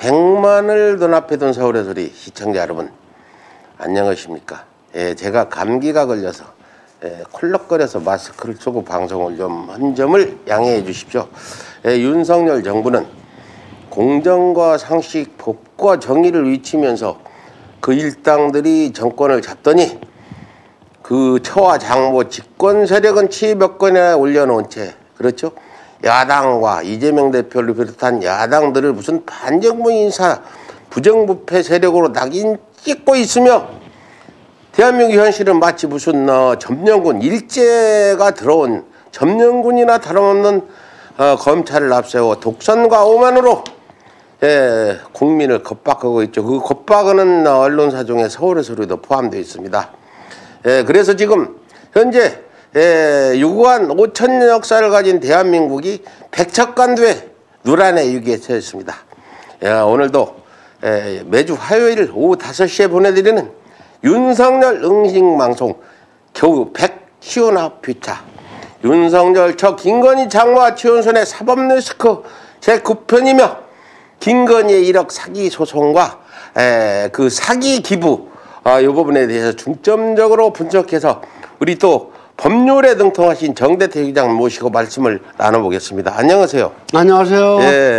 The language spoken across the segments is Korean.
100만을 눈앞에 둔 서울의 소리 시청자 여러분 안녕하십니까. 제가 감기가 걸려서 콜록거려서 마스크를 쓰고 방송을 좀 한 점을 양해해 주십시오. 윤석열 정부는 공정과 상식, 법과 정의를 외치면서 그 일당들이 정권을 잡더니 그 처와 장모 집권 세력은 700 건이나 올려놓은 채, 그렇죠? 야당과 이재명 대표를 비롯한 야당들을 무슨 반정부 인사 부정부패 세력으로 낙인 찍고 있으며 대한민국 현실은 마치 무슨 점령군 일제가 들어온 점령군이나 다름없는 검찰을 앞세워 독선과 오만으로 국민을 겁박하고 있죠. 그 겁박하는 언론사 중에 서울의 소리도 포함되어 있습니다. 그래서 지금 현재 유구한 5,000년 역사를 가진 대한민국이 백척간두의 누란의 위기에 처했습니다. 오늘도 매주 화요일 오후 5시에 보내드리는 윤석열 응식방송 겨우 100시온화 피차, 윤석열 저 김건희 장모와 최은순의 사법리스크 제9편이며 김건희의 1억 사기 소송과 그 사기 기부 이 부분에 대해서 중점적으로 분석해서 우리 또 법률에 등통하신 정대태 회장 모시고 말씀을 나눠보겠습니다. 안녕하세요. 안녕하세요.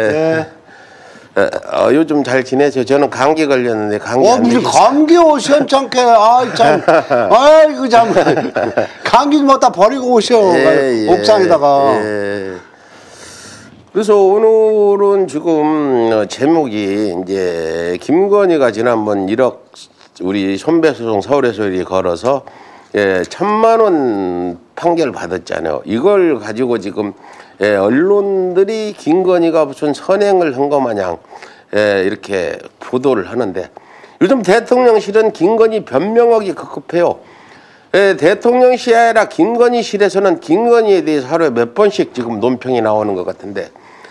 요즘 잘 지내세요? 저는 감기 걸렸는데 무슨 감기 시원찮게 참 아이고 참 감기 좀 갖다 버리고 오셔. 옥상에다가. 그래서 오늘은 지금 제목이 이제 김건희가 지난번 1억 우리 손배소송 서울의 소리 걸어서 1,000만 원 판결 받았잖아요. 이걸 가지고 지금 언론들이 김건희가 무슨 선행을 한 것 마냥 이렇게 보도를 하는데 요즘 대통령실은 김건희 변명하기 급급해요. 대통령실이 아니라 김건희실에서는 김건희에 대해서 하루에 몇 번씩 지금 논평이 나오는 것 같은데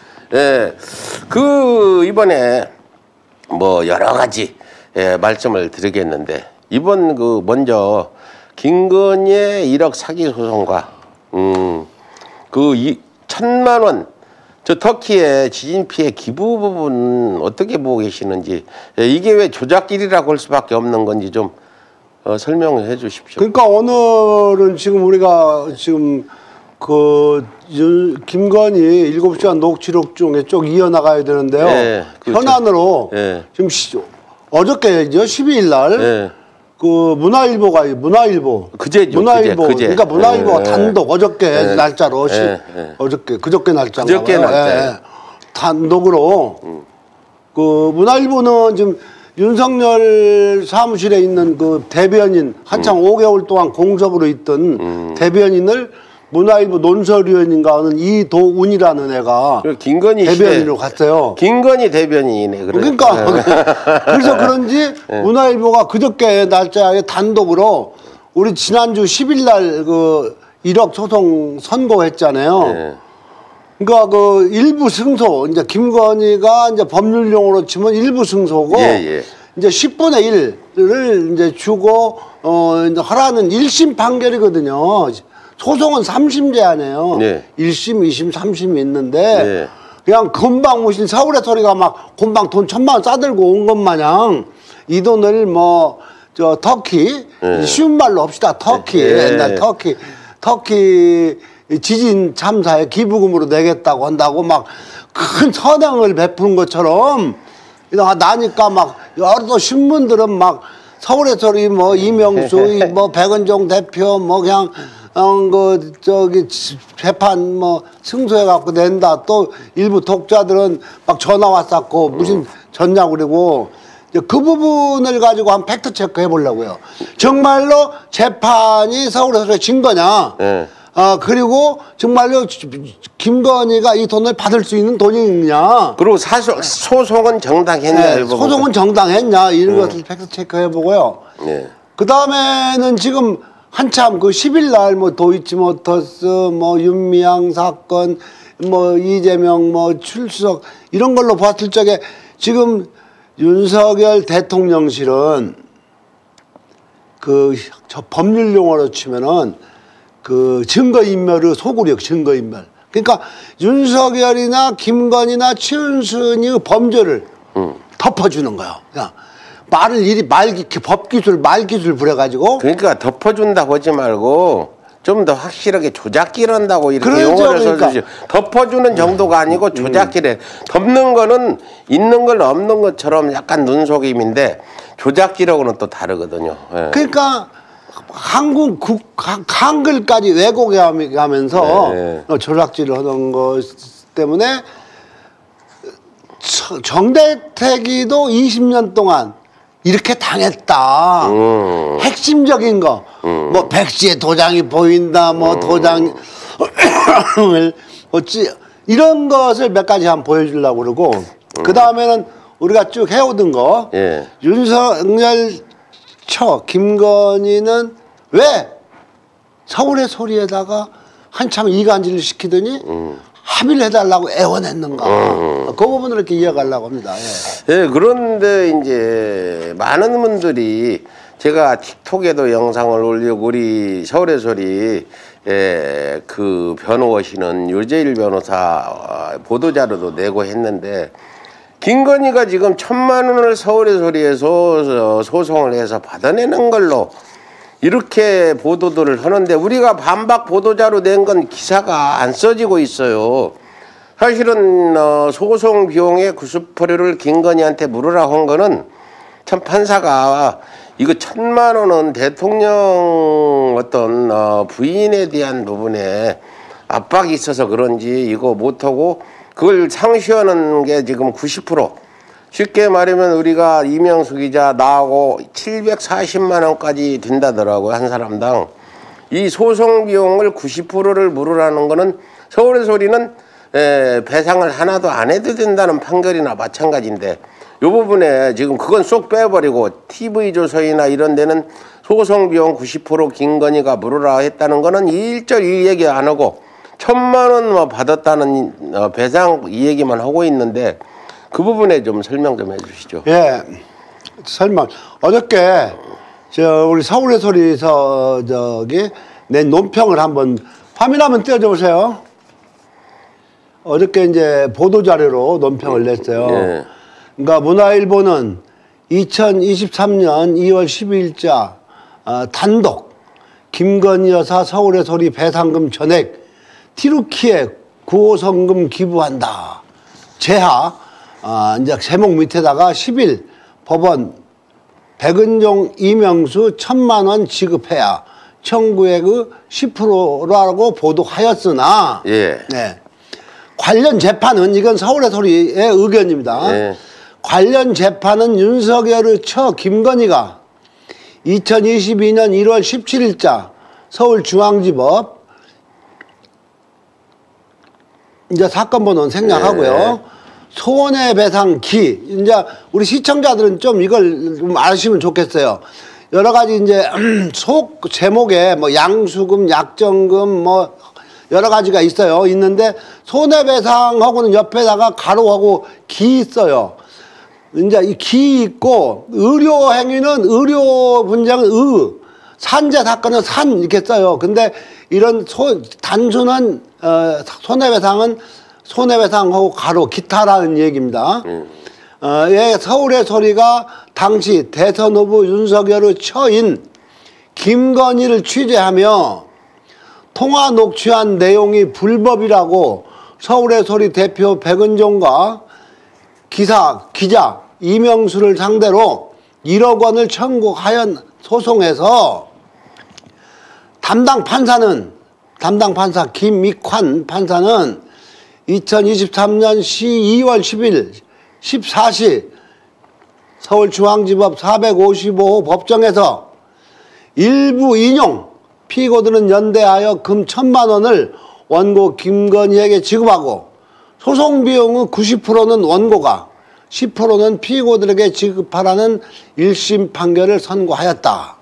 이번에 뭐 여러 가지 말씀을 드리겠는데 이번 먼저 김건희의 1억 사기 소송과 그 1,000만 원 저 터키의 지진 피해 기부 부분 어떻게 보고 계시는지, 이게 왜 조작질이라고 할 수밖에 없는 건지 좀 설명을 해 주십시오. 그러니까 오늘은 지금 우리가 지금 김건희 7시간 녹취록 중에 쭉 이어나가야 되는데요. 그렇죠. 현안으로 지금 어저께죠, 12일 날 문화일보 그제죠. 그제. 그러니까 문화일보가 단독 어저께 날짜로 그저께 날짜 단독으로 문화일보는 지금 윤석열 사무실에 있는 그 대변인 한창 5개월 동안 공석으로 있던 대변인을 문화일보 논설위원인가 하는 이도운이라는 애가 김건희 대변인으로 갔어요. 김건희 대변인이네. 그러니까 그래서 그런지 문화일보가 그저께 날짜에 단독으로 우리 지난주 10일 날 1억 소송 선고했잖아요. 그러니까 일부 승소, 이제 김건희가 이제 법률용어로 치면 일부 승소고 이제 10분의 1을 이제 주고 이제 하라는 1심 판결이거든요. 소송은 3심 제한이에요. 1심, 2심, 3심이 있는데 그냥 금방 무슨 서울의 소리가 막 금방 돈 1,000만 원 싸들고 온 것 마냥 이 돈을 터키 쉬운 말로 합시다. 터키 옛날 터키 지진 참사에 기부금으로 내겠다고 한다고 막 큰 선행을 베푸는 것처럼 나니까 막 여러 신문들은 막 서울의 소리 이명수 백은종 대표 그냥 재판 승소해갖고 낸다. 또 일부 독자들은 막 전화 왔었고 무슨 졌냐고 그러고 그 부분을 가지고 한 팩트 체크 해보려고요. 정말로 재판이 서울에서 진 거냐? 그리고 정말로 김건희가 이 돈을 받을 수 있는 돈이 있냐? 그리고 소송은 정당했냐? 소송은 정당했냐? 이런 것을 팩트 체크 해보고요. 그 다음에는 지금 한참 10일 날 도이치모터스 윤미향 사건 이재명 출석 이런 걸로 봤을 적에 지금 윤석열 대통령실은 저 법률 용어로 치면은 증거인멸의 소구력 증거인멸. 그러니까 윤석열이나 김건희나 최은순이 범죄를 덮어주는 거예요. 그냥 말을 이리 법기술 말기술 부려가지고. 그러니까 덮어준다고 하지 말고 좀 더 확실하게 조작기를 한다고 이렇게 그렇죠, 용어를 그러니까. 써주죠. 덮어주는 정도가 아니고 조작기래. 덮는 거는 있는 걸 없는 것처럼 약간 눈속임인데 조작기라고는 또 다르거든요. 예. 그러니까 한글까지 왜곡하면서 네. 조작질을 하는 것 때문에 정대택이도 20년 동안 이렇게 당했다. 핵심적인 거, 뭐 백지에 도장이 보인다, 뭐 도장을 어찌 이런 것을 몇 가지 한번 보여주려고 그러고 그 다음에는 우리가 쭉 해오던 거 예. 윤석열 김건희는 왜 서울의 소리에다가 한참 이간질을 시키더니 합의를 해달라고 애원했는가. 그 부분을 이렇게 이어가려고 합니다. 예. 예, 그런데 이제 많은 분들이 제가 틱톡에도 영상을 올리고 우리 서울의 소리 그 변호하시는 유재일 변호사 보도자료도 내고 했는데 김건희가 지금 1,000만 원을 서울의 소리에서 소송을 해서 받아내는 걸로 이렇게 보도들을 하는데 우리가 반박 보도자료 낸 건 기사가 안 써지고 있어요. 사실은 소송 비용의 90%를 김건희한테 물으라 한 거는 참 판사가 이거 1,000만 원은 대통령 어떤 부인에 대한 부분에 압박이 있어서 그런지 이거 못하고 그걸 상시하는 게 지금 90%. 쉽게 말하면 우리가 이명수 기자 나하고 740만 원까지 된다더라고요. 한 사람당. 이 소송 비용을 90%를 물으라는 거는 서울의 소리는 배상을 하나도 안 해도 된다는 판결이나 마찬가지인데 이 부분에 지금 그건 쏙 빼버리고 TV조선이나 이런 데는 소송 비용 90% 김건희가 물으라 했다는 거는 일절 이 얘기 안 하고 1,000만 원 뭐 받았다는 배상 이 얘기만 하고 있는데 그 부분에 좀 설명 좀 해주시죠. 예, 설명. 어저께 우리 서울의 소리에서 낸 논평을 한번 화면 한번 띄워줘 보세요. 어저께 이제 보도 자료로 논평을 냈어요. 예. 그러니까 문화일보는 2023년 2월 12일자 단독 김건희 여사 서울의 소리 배상금 전액 티루키에 구호성금 기부한다. 제하 이제 제목 밑에다가 10일 법원 백은종 이명수 1,000만 원 지급해야 청구의 그 10%라고 보도하였으나 예. 네. 관련 재판은 이건 서울의 소리의 의견입니다. 예. 관련 재판은 윤석열의 김건희가 2022년 1월 17일자 서울중앙지법 이제 사건 번호는 생략하고요. 네. 손해배상기 이제 우리 시청자들은 좀 이걸 좀 아시면 좋겠어요. 여러 가지 이제 속 제목에 뭐 양수금, 약정금 뭐 여러 가지가 있어요. 있는데 손해배상하고는 옆에다가 가로하고 기 있어요. 이제 이 기 있고 의료 행위는 의료 분쟁은 산재 사건은 산 이렇게 써요. 근데 이런 단순한 손해배상은 손해배상하고 가로 기타라는 얘기입니다. 예, 서울의 소리가 당시 대선 후보 윤석열의 처인 김건희를 취재하며 통화 녹취한 내용이 불법이라고 서울의 소리 대표 백은종과 기자 이명수를 상대로 1억 원을 청구하연 소송에서 담당 판사 김미환 판사는 2023년 2월 10일 14시 서울중앙지법 455호 법정에서 일부 인용 피고들은 연대하여 금 1,000만 원을 원고 김건희에게 지급하고 소송 비용의 90%는 원고가 10%는 피고들에게 지급하라는 1심 판결을 선고하였다.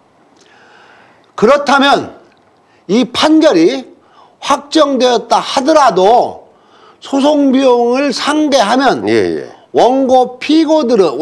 그렇다면 이 판결이 확정되었다 하더라도 소송 비용을 상계하면 원고 피고들은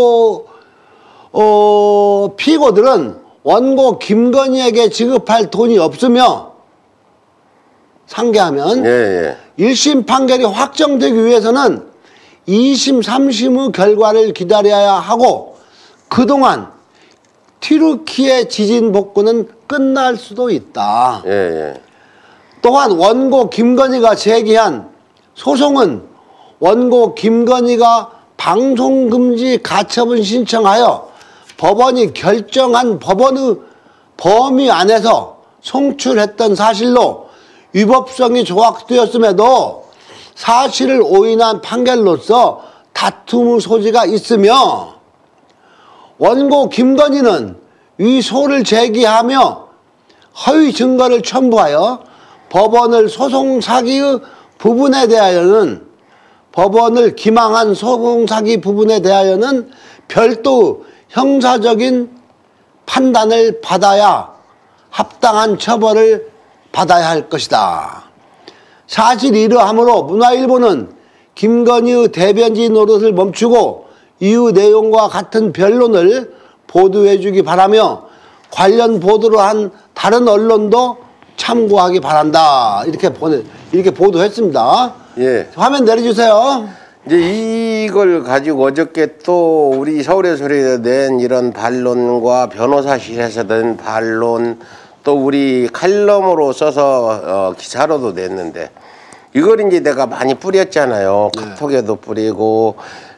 원고 김건희에게 지급할 돈이 없으며 상계하면 1심 판결이 확정되기 위해서는 2심, 3심의 결과를 기다려야 하고 그동안 튀르키예 지진 복구는 끝날 수도 있다. 예, 예. 또한 원고 김건희가 제기한 소송은 원고 김건희가 방송금지 가처분 신청하여 법원이 결정한 법원의 범위 안에서 송출했던 사실로 위법성이 조각되었음에도 사실을 오인한 판결로서 다툼의 소지가 있으며 원고 김건희는 위소를 제기하며 허위 증거를 첨부하여 법원을 소송 사기의 부분에 대하여는 법원을 기망한 소송 사기 부분에 대하여는 별도 형사적인 판단을 받아야 합당한 처벌을 받아야 할 것이다. 사실 이러하므로 문화일보는 김건희의 대변지 노릇을 멈추고 이후 내용과 같은 변론을 보도해 주기 바라며 관련 보도를 한 다른 언론도 참고하기 바란다. 이렇게 보도했습니다. 예. 화면 내려주세요. 이제 이걸 가지고 어저께 또 우리 서울의 소리에 낸 이런 반론과 변호사실에서 낸 반론 또 우리 칼럼으로 써서 기사로도 냈는데 이걸 이제 내가 많이 뿌렸잖아요. 네. 카톡에도 뿌리고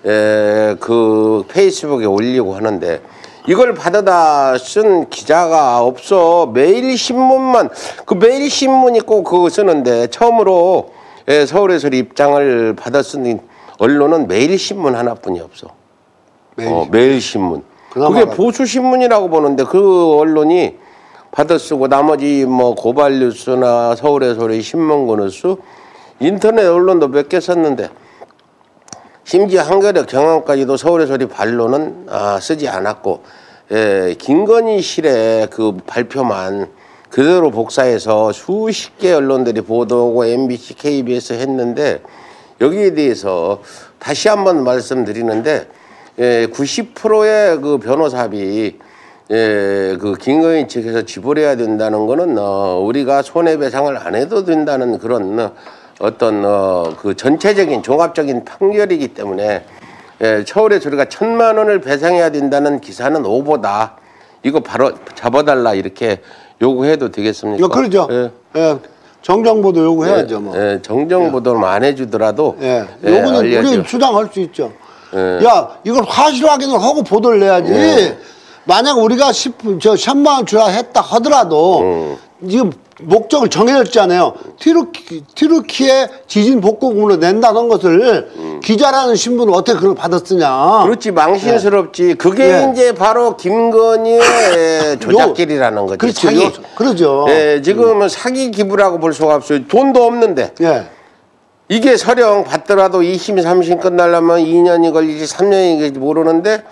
그 페이스북에 올리고 하는데 이걸 받아다 쓴 기자가 없어. 매일신문만 그 매일신문이 꼭 그거 쓰는데 처음으로 서울의 소리 입장을 받아 쓴 언론은 매일신문 하나뿐이 없어. 매일신문. 그게 보수신문이라고 보는데 그 언론이 받아쓰고 나머지 뭐 고발뉴스나 서울의 소리 신문고뉴스 인터넷 언론도 몇 개 썼는데 심지어 한겨레 경향까지도 서울의 소리 반론은 쓰지 않았고 김건희 실의 그 발표만 그대로 복사해서 수십 개 언론들이 보도하고 MBC, KBS 했는데 여기에 대해서 다시 한번 말씀드리는데 90%의 그 변호사비 그 김건희 측에서 지불해야 된다는 거는 우리가 손해배상을 안 해도 된다는 그런 어떤 그 전체적인 종합적인 판결이기 때문에 서울의 소리가 1,000만 원을 배상해야 된다는 기사는 오보다. 이거 바로 잡아달라 이렇게 요구해도 되겠습니까? 그렇죠. 예. 정정보도 요구해야죠. 뭐. 정정보도를 안 해주더라도 요거는 우리 주장할 수 있죠. 야, 이걸 사실 확인을 하고 보도를 내야지. 만약 우리가 1000만 원 주라 했다 하더라도 지금 목적을 정해졌잖아요. 튀르키예 지진 복구금으로 낸다는 것을 기자라는 신분을 어떻게 그걸 받았으냐. 그렇지, 망신스럽지. 그게 이제 바로 김건희의 조작질이라는 거지. 그렇지, 사기. 그러죠. 지금은 사기 기부라고 볼 수가 없어요. 돈도 없는데. 이게 서령 받더라도 2심, 3심 끝나려면 2년이 걸리지 3년이 걸리지 모르는데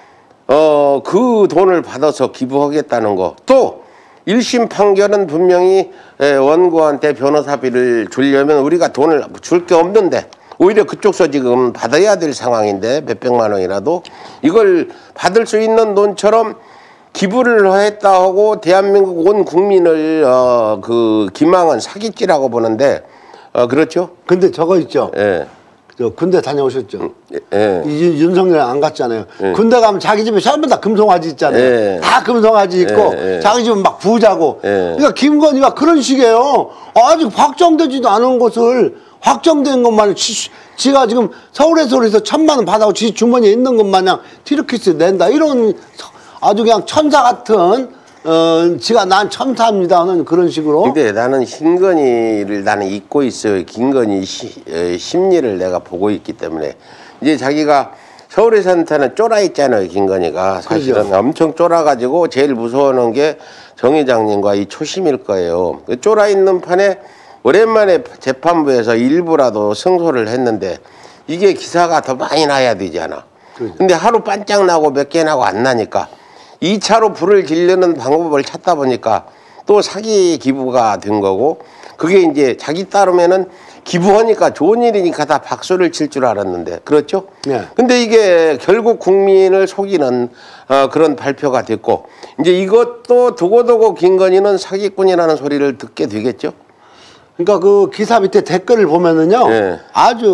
그 돈을 받아서 기부하겠다는 거. 또 1심 판결은 분명히 원고한테 변호사비를 주려면 우리가 돈을 줄 게 없는데 오히려 그쪽서 지금 받아야 될 상황인데 몇백만 원이라도 이걸 받을 수 있는 돈처럼 기부를 했다 하고 대한민국 온 국민을 그 기망은 사기죄라고 보는데 그렇죠? 근데 저거 있죠. 저 군대 다녀오셨죠? 윤석열 안 갔잖아요. 군대 가면 자기 집에 전부 다 금송아지 있잖아요. 다 금송아지 있고 자기 집은 막 부자고. 그러니까 김건희가 그런 식이에요. 아직 확정되지도 않은 것을 확정된 것만 지가 지금 서울에서 1,000만 원 받아고 지 주머니에 있는 것 마냥 튀르키스 낸다. 이런 아주 그냥 천사 같은 지가 난 천사입니다 하는 그런 식으로. 근데 나는 김건희를 나는 잊고 있어요. 김건희 심리를 내가 보고 있기 때문에 이제 자기가 서울에 산타는 쫄아 있잖아요. 김건희가 사실은 그렇죠. 엄청 쫄아가지고 제일 무서워하는 게 정 회장님과 이 초심일 거예요. 쫄아 있는 판에 오랜만에 재판부에서 일부라도 승소를 했는데 이게 기사가 더 많이 나야 되잖아. 그렇죠. 근데 하루 반짝 나고 몇 개 나고 안 나니까 2차로 불을 지르는 방법을 찾다 보니까 또 사기 기부가 된 거고 그게 이제 자기 따르면은 기부하니까 좋은 일이니까 다 박수를 칠 줄 알았는데 그렇죠? 근데 이게 결국 국민을 속이는 그런 발표가 됐고 이제 이것도 두고두고 김건희는 사기꾼이라는 소리를 듣게 되겠죠? 그러니까 그 기사 밑에 댓글을 보면은요 아주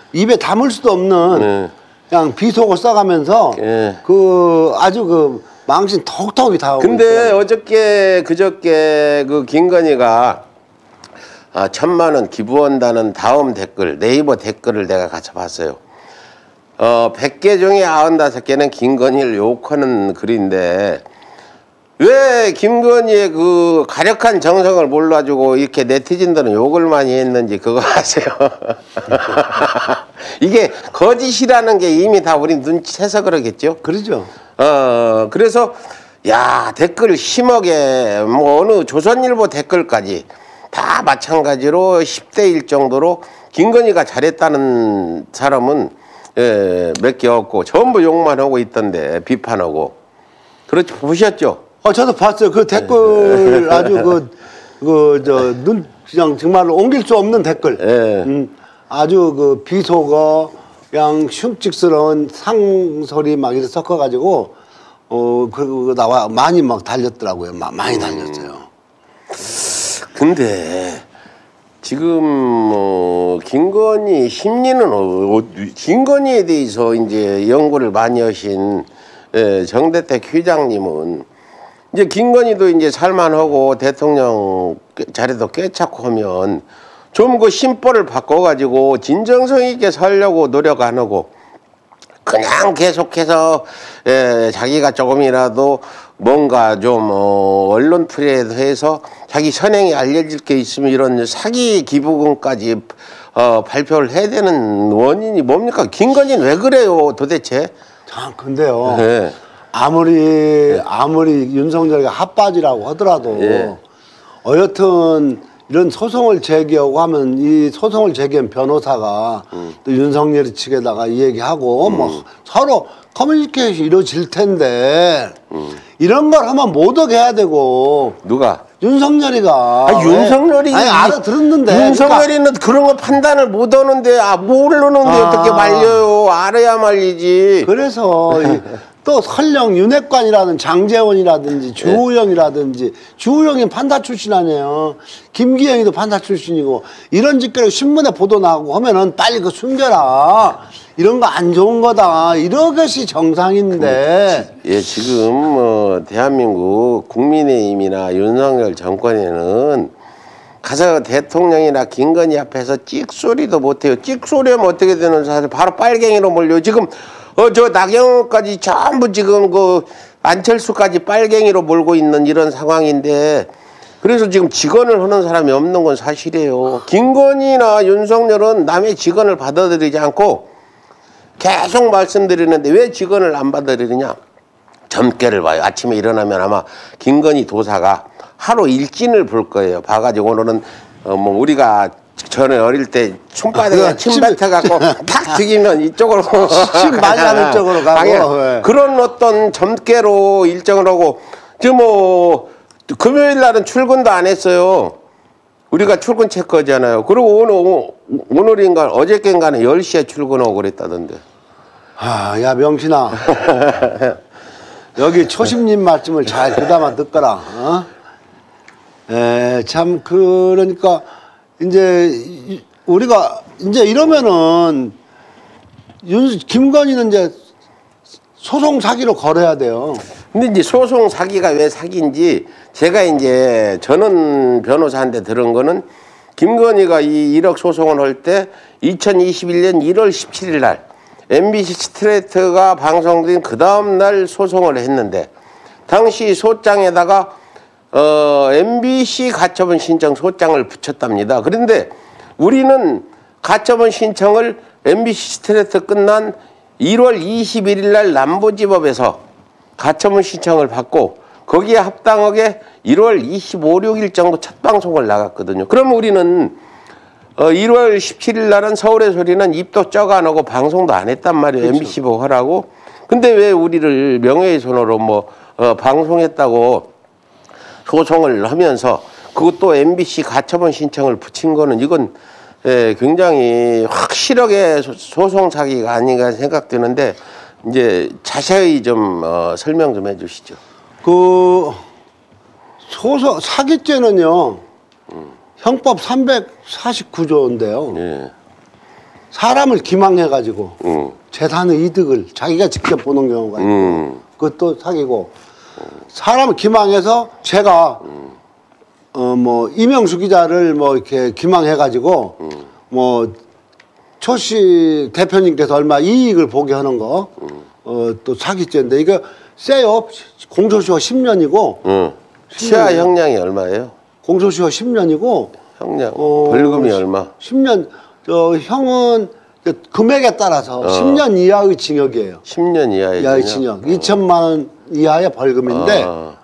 입에 담을 수도 없는 네. 그냥 비속어 써가면서 예. 그 아주 그 망신 톡톡이 다 오고 근데 있더라고요. 그저께 그 김건희가 1,000만 원 기부한다는 다음 댓글, 네이버 댓글을 내가 같이 봤어요. 100개 중에 95개는 김건희를 욕하는 글인데, 왜 김건희의 그 가력한 정성을 몰라주고 이렇게 네티즌들은 욕을 많이 했는지 그거 아세요? 이게 거짓이라는 게 이미 다 우리 눈치채서 그러겠죠? 그러죠. 그래서 야, 댓글 심하게 뭐 어느 조선일보 댓글까지 다 마찬가지로 10대 1 정도로 김건희가 잘했다는 사람은 몇 개 없고 전부 욕만 하고 있던데, 비판하고. 그렇죠. 보셨죠? 저도 봤어요. 그 댓글 아주 눈 그냥 정말로 옮길 수 없는 댓글. 예. 아주 그 비속어, 그냥 흉측스러운 상소리 막 이렇게 섞어가지고 그 나와 많이 막 달렸더라고요. 많이 달렸어요. 근데 지금 김건희 심리는 김건희에 대해서 이제 연구를 많이 하신 정대택 회장님은 이제 김건희도 이제 살만하고 대통령 자리도 꿰차고 하면 좀 그 심보를 바꿔가지고 진정성 있게 살려고 노력 안 하고 그냥 계속해서 자기가 조금이라도 뭔가 좀 언론 프레에도 해서 자기 선행이 알려질 게 있으면 이런 사기 기부금까지 발표를 해야 되는 원인이 뭡니까? 김건희는 왜 그래요 도대체? 참 근데요. 네. 아무리 윤석열이가 핫바지라고 하더라도 예. 여튼 이런 소송을 제기하고 하면 이 소송을 제기한 변호사가 또 윤석열 측에다가 이 얘기하고 뭐 서로 커뮤니케이션이 이루어질 텐데 이런 걸 하면 못 오게 해야 되고. 누가? 윤석열이가. 윤석열이 알아들었는데. 윤석열이는 그런 거 판단을 못 하는데 모르는데 어떻게 말려요? 알아야 말리지. 그래서 또 설령 윤핵관이라든 장재원이라든지 주호영이라든지 주호영이 판사 출신 아니에요. 김기영이도 판사 출신이고 이런 짓거리 신문에 보도 나오고 하면은 빨리 그 숨겨라. 이런 거 안 좋은 거다. 이런 것이 정상인데. 예, 지금 대한민국 국민의힘이나 윤석열 정권에는 가서 대통령이나 김건희 앞에서 찍소리도 못해요. 찍소리하면 어떻게 되는 사실 바로 빨갱이로 몰려요. 지금 저 나경원까지 전부 지금 그 안철수까지 빨갱이로 몰고 있는 이런 상황인데, 그래서 지금 직언을 하는 사람이 없는 건 사실이에요. 김건희나 윤석열은 남의 직언을 받아들이지 않고 계속 말씀드리는데 왜 직언을 안 받아들이냐? 점괘를 봐요. 아침에 일어나면 아마 김건희 도사가 하루 일진을 볼 거예요. 봐가지고 오늘은 뭐 우리가 전에 어릴 때 손바닥에 침 뱉어갖고 탁 튀기면 이쪽으로 침 많이 나는 쪽으로 가고. 네. 그런 어떤 점괘로 일정을 하고, 지금 뭐 금요일 날은 출근도 안 했어요. 우리가 출근 체크하잖아요. 그리고 오늘인가 어저께인가는 10시에 출근하고 그랬다던데. 야 명신아. 여기 초심님 말씀을 잘 귀담아 듣거라. 참 그러니까 이제 우리가 이제 이러면은 김건희는 이제 소송 사기로 걸어야 돼요. 근데 이제 소송 사기가 왜 사기인지 제가 이제 저는 변호사한테 들은 거는, 김건희가 이 1억 소송을 할 때 2021년 1월 17일 날 MBC 스트레이트가 방송된 그 다음 날 소송을 했는데, 당시 소장에다가 MBC 가처분 신청 소장을 붙였답니다. 그런데 우리는 가처분 신청을 MBC 스트레이트 끝난 1월 21일 날 남부지법에서 가처분 신청을 받고 거기에 합당하게 1월 25, 6일 정도 첫 방송을 나갔거든요. 그럼 우리는 1월 17일 날은 서울의 소리는 입도 쩍 안 하고 방송도 안 했단 말이에요. 그렇죠. MBC 보고 하라고. 근데 왜 우리를 명예훼손으로 방송했다고 소송을 하면서 그것도 MBC 가처분 신청을 붙인 거는 이건 굉장히 확실하게 소송 사기가 아닌가 생각되는데, 이제 자세히 좀 설명 좀 해주시죠. 그 소송 사기죄는요 형법 349조인데요. 예. 사람을 기망해가지고 재산의 이득을 자기가 직접 보는 경우가 있고 그것도 사기고 사람을 기망해서 제가 뭐 이명수 기자를 뭐 이렇게 기망해가지고 뭐 초씨 대표님께서 얼마 이익을 보게 하는 거 또 사기죄인데 이거 세요. 공소시효 10년이고 시야 형량이 얼마예요? 공소시효 10년이고 형량 벌금이 얼마? 10년 형은 금액에 따라서 10년 이하의 징역이에요. 10년 이하의 이하의 징역. 2천만 원 이하의 벌금인데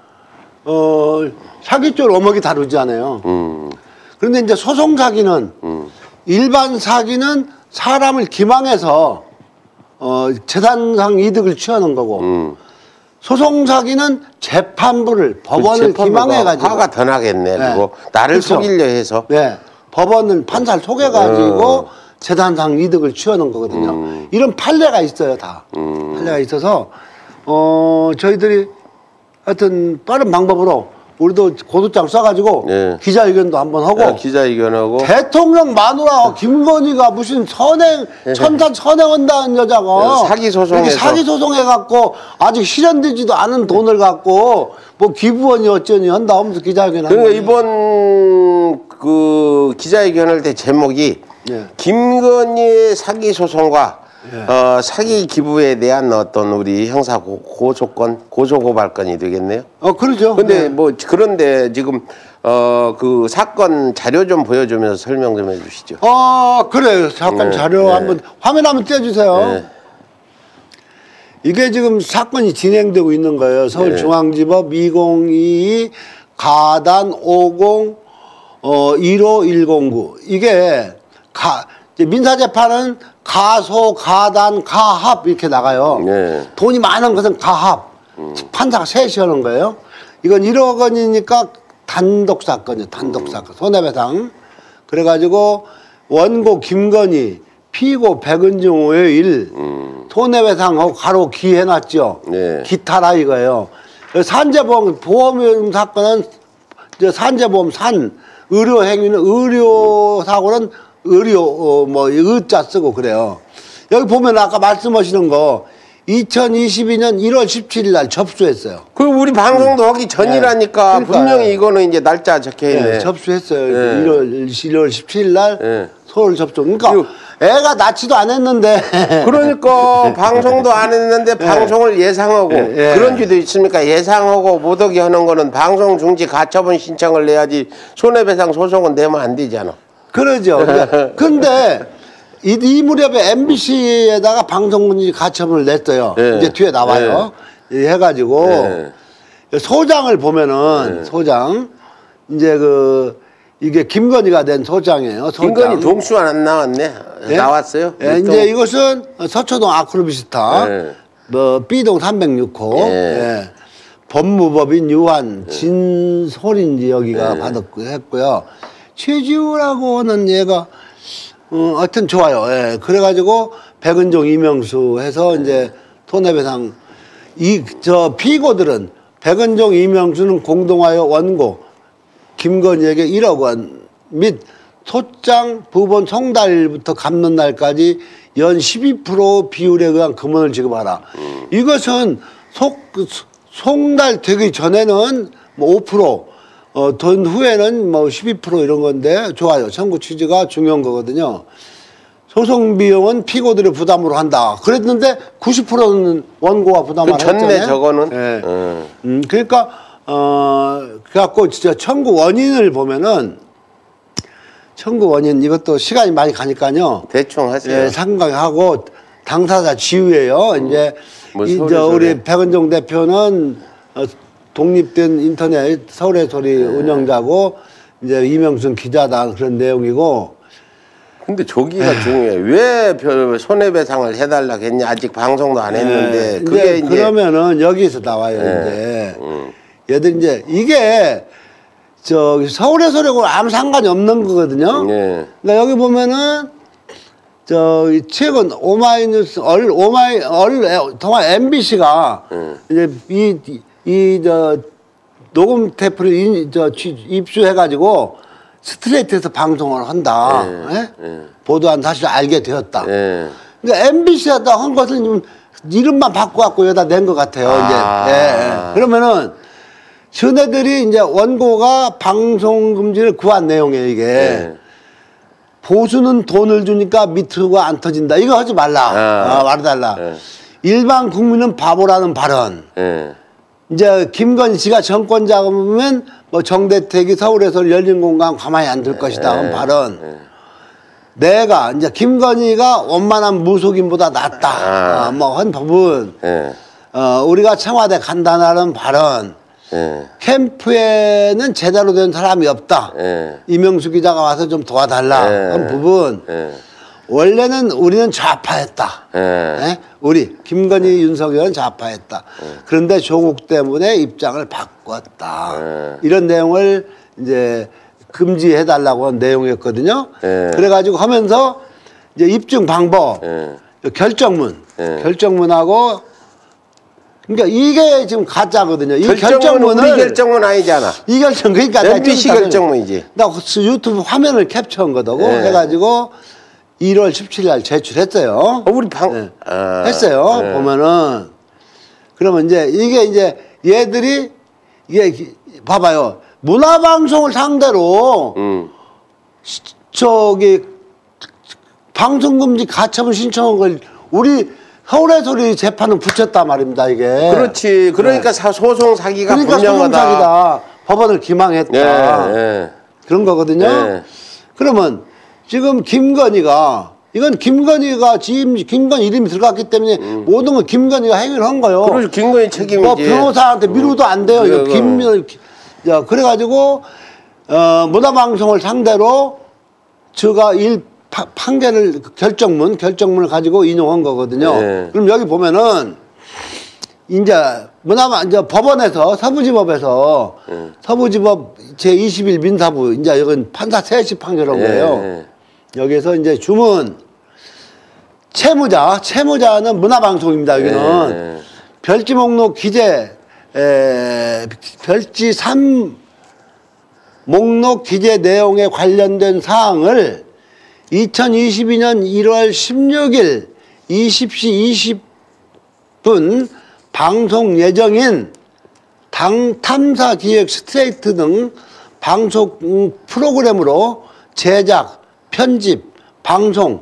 사기죄로 어목이 다르지 않아요. 그런데 이제 소송 사기는 일반 사기는 사람을 기망해서 재산상 이득을 취하는 거고 소송 사기는 재판부를 법원을 기망해가지고 화가 더 나겠네. 네. 그리고 나를 그렇죠. 속이려 해서. 네. 법원은 판사를 속여가지고 재산상 이득을 취하는 거거든요. 이런 판례가 있어요, 다. 판례가 있어서 저희들이 하여튼 빠른 방법으로 우리도 고소장 써가지고 네. 기자회견도 한번 하고 기자회견하고 대통령 마누라 김건희가 무슨 천사 선행한다는 여자가 사기 소송에서 사기 소송해갖고 아직 실현되지도 않은 돈을 갖고 뭐 기부원이 어쩌니 한다 하면서 기자회견 그러니까 이번 그 기자회견 할 때 제목이 네. 김건희의 사기 소송과 사기 기부에 대한 어떤 우리 형사 고소고발건이 되겠네요. 그러죠. 근데 네. 뭐 그런데 지금 그 사건 자료 좀 보여주면서 설명 좀 해주시죠. 그래요. 잠깐 자료 한번 화면 한번 띄워주세요. 네. 이게 지금 사건이 진행되고 있는 거예요. 서울중앙지법 2022 가단 50 15109 이게 이제 민사재판은 가소, 가단, 가합 이렇게 나가요. 네. 돈이 많은 것은 가합. 판사가 셋이 하는 거예요. 이건 1억 원이니까 단독 사건이에요. 단독 사건. 손해배상. 그래가지고 원고 김건희, 피고 백은종 5일 손해배상하고 가로 기 해놨죠. 네. 기타라 이거예요. 보험 사건은 이제 산재보험 의료행위는 의료사고는 뭐 의자 쓰고 그래요. 여기 보면 아까 말씀하시는 거 2022년 1월 17일 날 접수했어요. 그 우리 방송도 하기 전이라니까. 네. 분명히 이거는 이제 날짜 적혀 있네. 네, 접수했어요. 네. 1월 17일 날 네. 서울 접수. 그러니까 애가 낳지도 않았는데. 그러니까 방송도 안 했는데 방송을 예상하고 그런 주도 있습니까? 예상하고 못 오게 하는 거는 방송 중지 가처분 신청을 내야지 손해배상 소송은 내면 안 되잖아. 그러죠. 근데 이 무렵에 MBC에다가 방송군이 가처분을 냈어요. 네. 이제 뒤에 나와요. 해가지고 소장을 보면은 소장 이제 이게 김건희가 낸 소장이에요. 소장. 김건희 동수안 안 나왔네. 네? 나왔어요? 이제 이것은 서초동 아크로비스타 뭐 B동 306호 법무법인 유한 진솔인지 여기가 받았고 했고요. 최지우라고 하는 얘가 하여튼 좋아요. 그래가지고 백은종 이명수 해서 이제 손해배상 피고들은 백은종 이명수는 공동하여 원고 김건희에게 1억 원 및 소장 부본 송달일부터 갚는 날까지 연 12% 비율에 의한 금원을 지급하라. 이것은 송달 되기 전에는 뭐 5%, 돈 후에는 뭐 12% 이런 건데 좋아요. 청구 취지가 중요한 거거든요. 소송 비용은 피고들의 부담으로 한다. 그랬는데 90%는 원고가 부담을 했잖아요. 졌네 저거는. 그러니까 그래갖고 진짜 청구 원인을 보면은 청구 원인 이것도 시간이 많이 가니까요. 대충 하세요. 상관하고 당사자 지위예요. 이제 우리 백은종 대표는 독립된 인터넷 서울의 소리 운영자고 이제 이명순 기자다 그런 내용이고. 근데 저기가 중요해. 왜 손해배상을 해달라고 했냐. 아직 방송도 안 했는데. 그게 이제 그러면은 여기서 나와요. 이제 얘들 이제 이게 서울의 소리하고 아무 상관이 없는 거거든요. 그러니까 여기 보면은 최근 오마이뉴스 동아 MBC가 이제 녹음 테이프를 입수해가지고 스트레이트에서 방송을 한다. 예? 보도한 사실을 알게 되었다. 예. 그러니까 MBC에다 한 것을 좀 이름만 바꿔갖고 여기다 낸 것 같아요. 이제. 예. 그러면은 저네들이 이제 원고가 방송 금지를 구한 내용이에요. 이게 보수는 돈을 주니까 미투가 안 터진다. 이거 하지 말라. 말해달라. 일반 국민은 바보라는 발언. 이제 김건희 씨가 정권자면 뭐 정대택이 서울에서 열린 공간 가만히 안 둘 것이다. 하는 발언. 내가 이제 김건희가 원만한 무속인보다 낫다. 뭐 한 부분. 우리가 청와대 간다는 발언. 캠프에는 제대로 된 사람이 없다. 이명수 기자가 와서 좀 도와달라. 한 부분. 원래는 우리는 좌파였다. 우리 김건희 윤석열은 좌파였다. 그런데 조국 때문에 입장을 바꿨다. 이런 내용을 이제 금지해달라고 한 내용이었거든요. 그래가지고 하면서 이제 입증 방법, 결정문하고 그러니까 이게 지금 가짜거든요. 이 결정문을 우리 결정문 아니잖아. 이 결정 그러니까 MBC 결정문이지. 나 유튜브 화면을 캡처한 거다고 해가지고 1월 17일 날 제출했어요. 우리 했어요. 보면은 그러면 이제 얘들이 이게 봐봐요. 문화방송을 상대로 저기 방송금지 가처분 신청한 걸 우리 서울의 소리 재판은 붙였단 말입니다. 이게. 그렇지. 그러니까 소송 사기가 그러니까 분명하다. 소송 사기다. 법원을 기망했다. 그런 거거든요. 그러면 지금 김건희가 이건 김건희가 김건희 이름이 들어갔기 때문에 모든 건 김건희가 해결한 거예요. 그렇죠. 김건희 책임이지. 뭐 변호사한테 미루도 안 돼요. 이거 그래가지고 문화방송을 상대로 제가 판결을 결정문을 가지고 인용한 거거든요. 그럼 여기 보면은 이제 법원에서 서부지법에서 서부지법 제21 민사부 이제 이건 판사 셋이 판결한 거예요. 여기서 이제 주문 채무자는 문화방송입니다. 여기는 별지 목록 기재 별지 3 목록 기재 내용에 관련된 사항을 2022년 1월 16일 20시 20분 방송 예정인 당 탐사 기획 스트레이트 등 방송 프로그램으로 제작, 편집, 방송,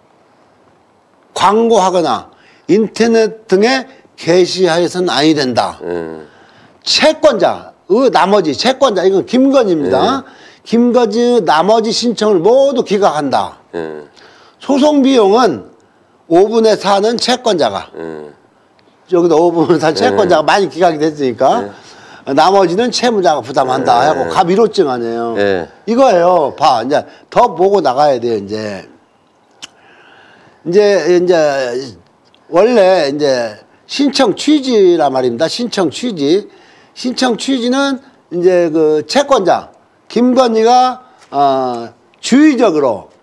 광고하거나 인터넷 등에 게시하여서는 아니 된다. 채권자, 나머지 채권자 이건 김건희입니다. 김건희 나머지 신청을 모두 기각한다. 소송 비용은 5분의 4는 채권자가 여기도 5분의 4 채권자가 많이 기각이 됐으니까 나머지는 채무자가 부담한다 하고 갑의로증 아니에요. 이거예요. 봐 이제 더 보고 나가야 돼요. 이제 원래 이제 신청 취지란 말입니다. 신청 취지는 이제 그 채권자 김건희가 주의적으로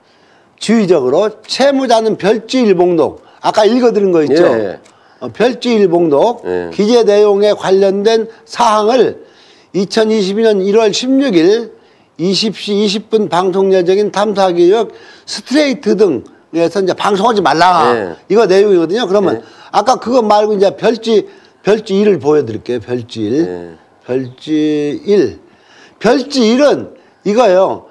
채무자는 별지 일목록 아까 읽어드린 거 있죠. 별지 일목록 기재 내용에 관련된 사항을 2022년 1월 16일 20시 20분 방송 예정인 탐사기획 스트레이트 등에서 이제 방송하지 말라. 이거 내용이거든요. 그러면 아까 그거 말고 이제 별지 1을 보여드릴게요. 별지 1. 별지 1은 이거예요.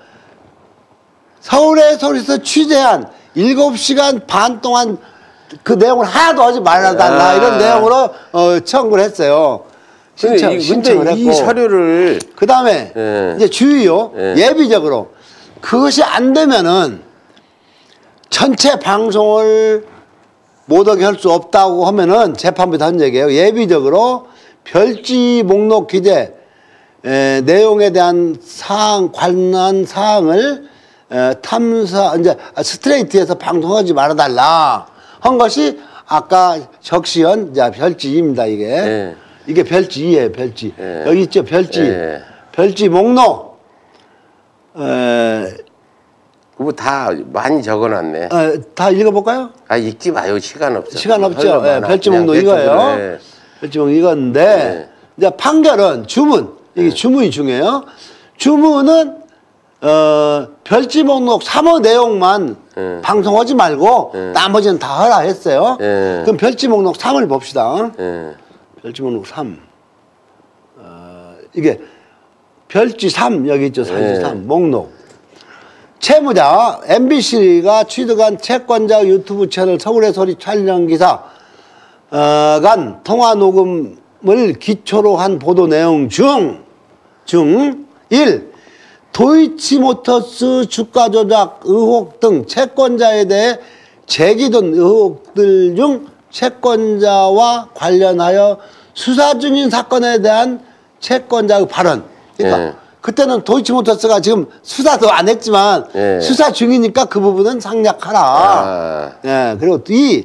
서울에서 취재한 7시간 반 동안 그 내용을 하나도 하지 말아달라 이런 내용으로 청구를 했어요. 신청을 했고. 이 서류를 그 다음에 이제 주의요. 예비적으로 그것이 안 되면은 전체 방송을 못하게 할 수 없다고 하면은 재판부에 한 얘기예요. 예비적으로 별지 목록 기재 내용에 대한 관한 사항을 탐사 이제 스트레이트에서 방송하지 말아달라 한 것이 아까 적시한 별지 2입니다. 이게 별지 2예요. 별지 여기 있죠. 별지 목록 그거 다 많이 적어놨네. 다 읽어볼까요? 읽지 마요. 시간 없어. 시간 없죠. 별지 목록 이거예요. 별지 목록 이건데 이제 판결은 주문 이게 주문이 중요해요. 주문은 별지 목록 3호 내용만 방송하지 말고 나머지는 다 하라 했어요. 그럼 별지 목록 3을 봅시다. 별지 목록 3. 이게 별지 3 여기 있죠. 별지 3 목록. 채무자 MBC가 취득한 채권자 유튜브 채널 서울의 소리 촬영 기사 간 통화 녹음을 기초로 한 보도 내용 중 1. 도이치모터스 주가 조작 의혹 등 채권자에 대해 제기된 의혹들 중 채권자와 관련하여 수사 중인 사건에 대한 채권자의 발언. 그러니까 그때는 도이치모터스가 지금 수사도 안 했지만 수사 중이니까 그 부분은 상략하라. 그리고 2.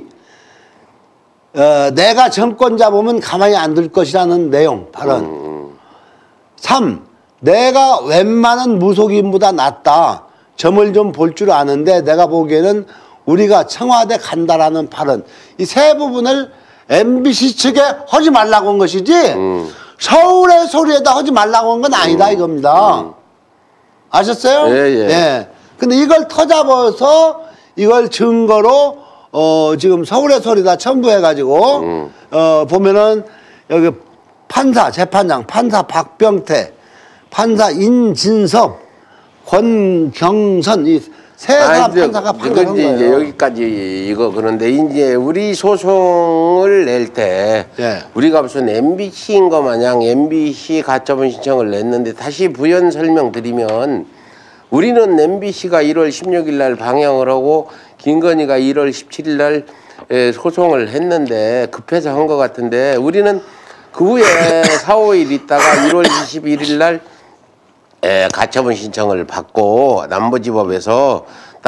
내가 정권자 보면 가만히 안 둘 것이라는 내용 발언. 3. 내가 웬만한 무속인보다 낫다. 점을 좀 볼 줄 아는데 내가 보기에는 우리가 청와대 간다라는 발언. 이 세 부분을 MBC 측에 하지 말라고 한 것이지 서울의 소리에다 하지 말라고 한 건 아니다 이겁니다. 아셨어요? 예. 근데 이걸 터잡아서 이걸 증거로 지금 서울의 소리다 첨부해가지고 보면은 여기 판사 재판장 판사 박병태 판사 인진섭 권경선 이 세 사람 판사가 판결한 거예요. 이제 여기까지 이거 그런데 이제 우리 소송을 낼 때 우리가 무슨 MBC인 거 마냥 MBC 가처분 신청을 냈는데 다시 부연 설명드리면 우리는 MBC가 1월 16일 날 방영을 하고 김건희가 1월 17일 날 소송을 했는데 급해서 한 것 같은데 우리는 그 후에 4, 5일 있다가 1월 21일 날 가처분 신청을 받고 남부지법에서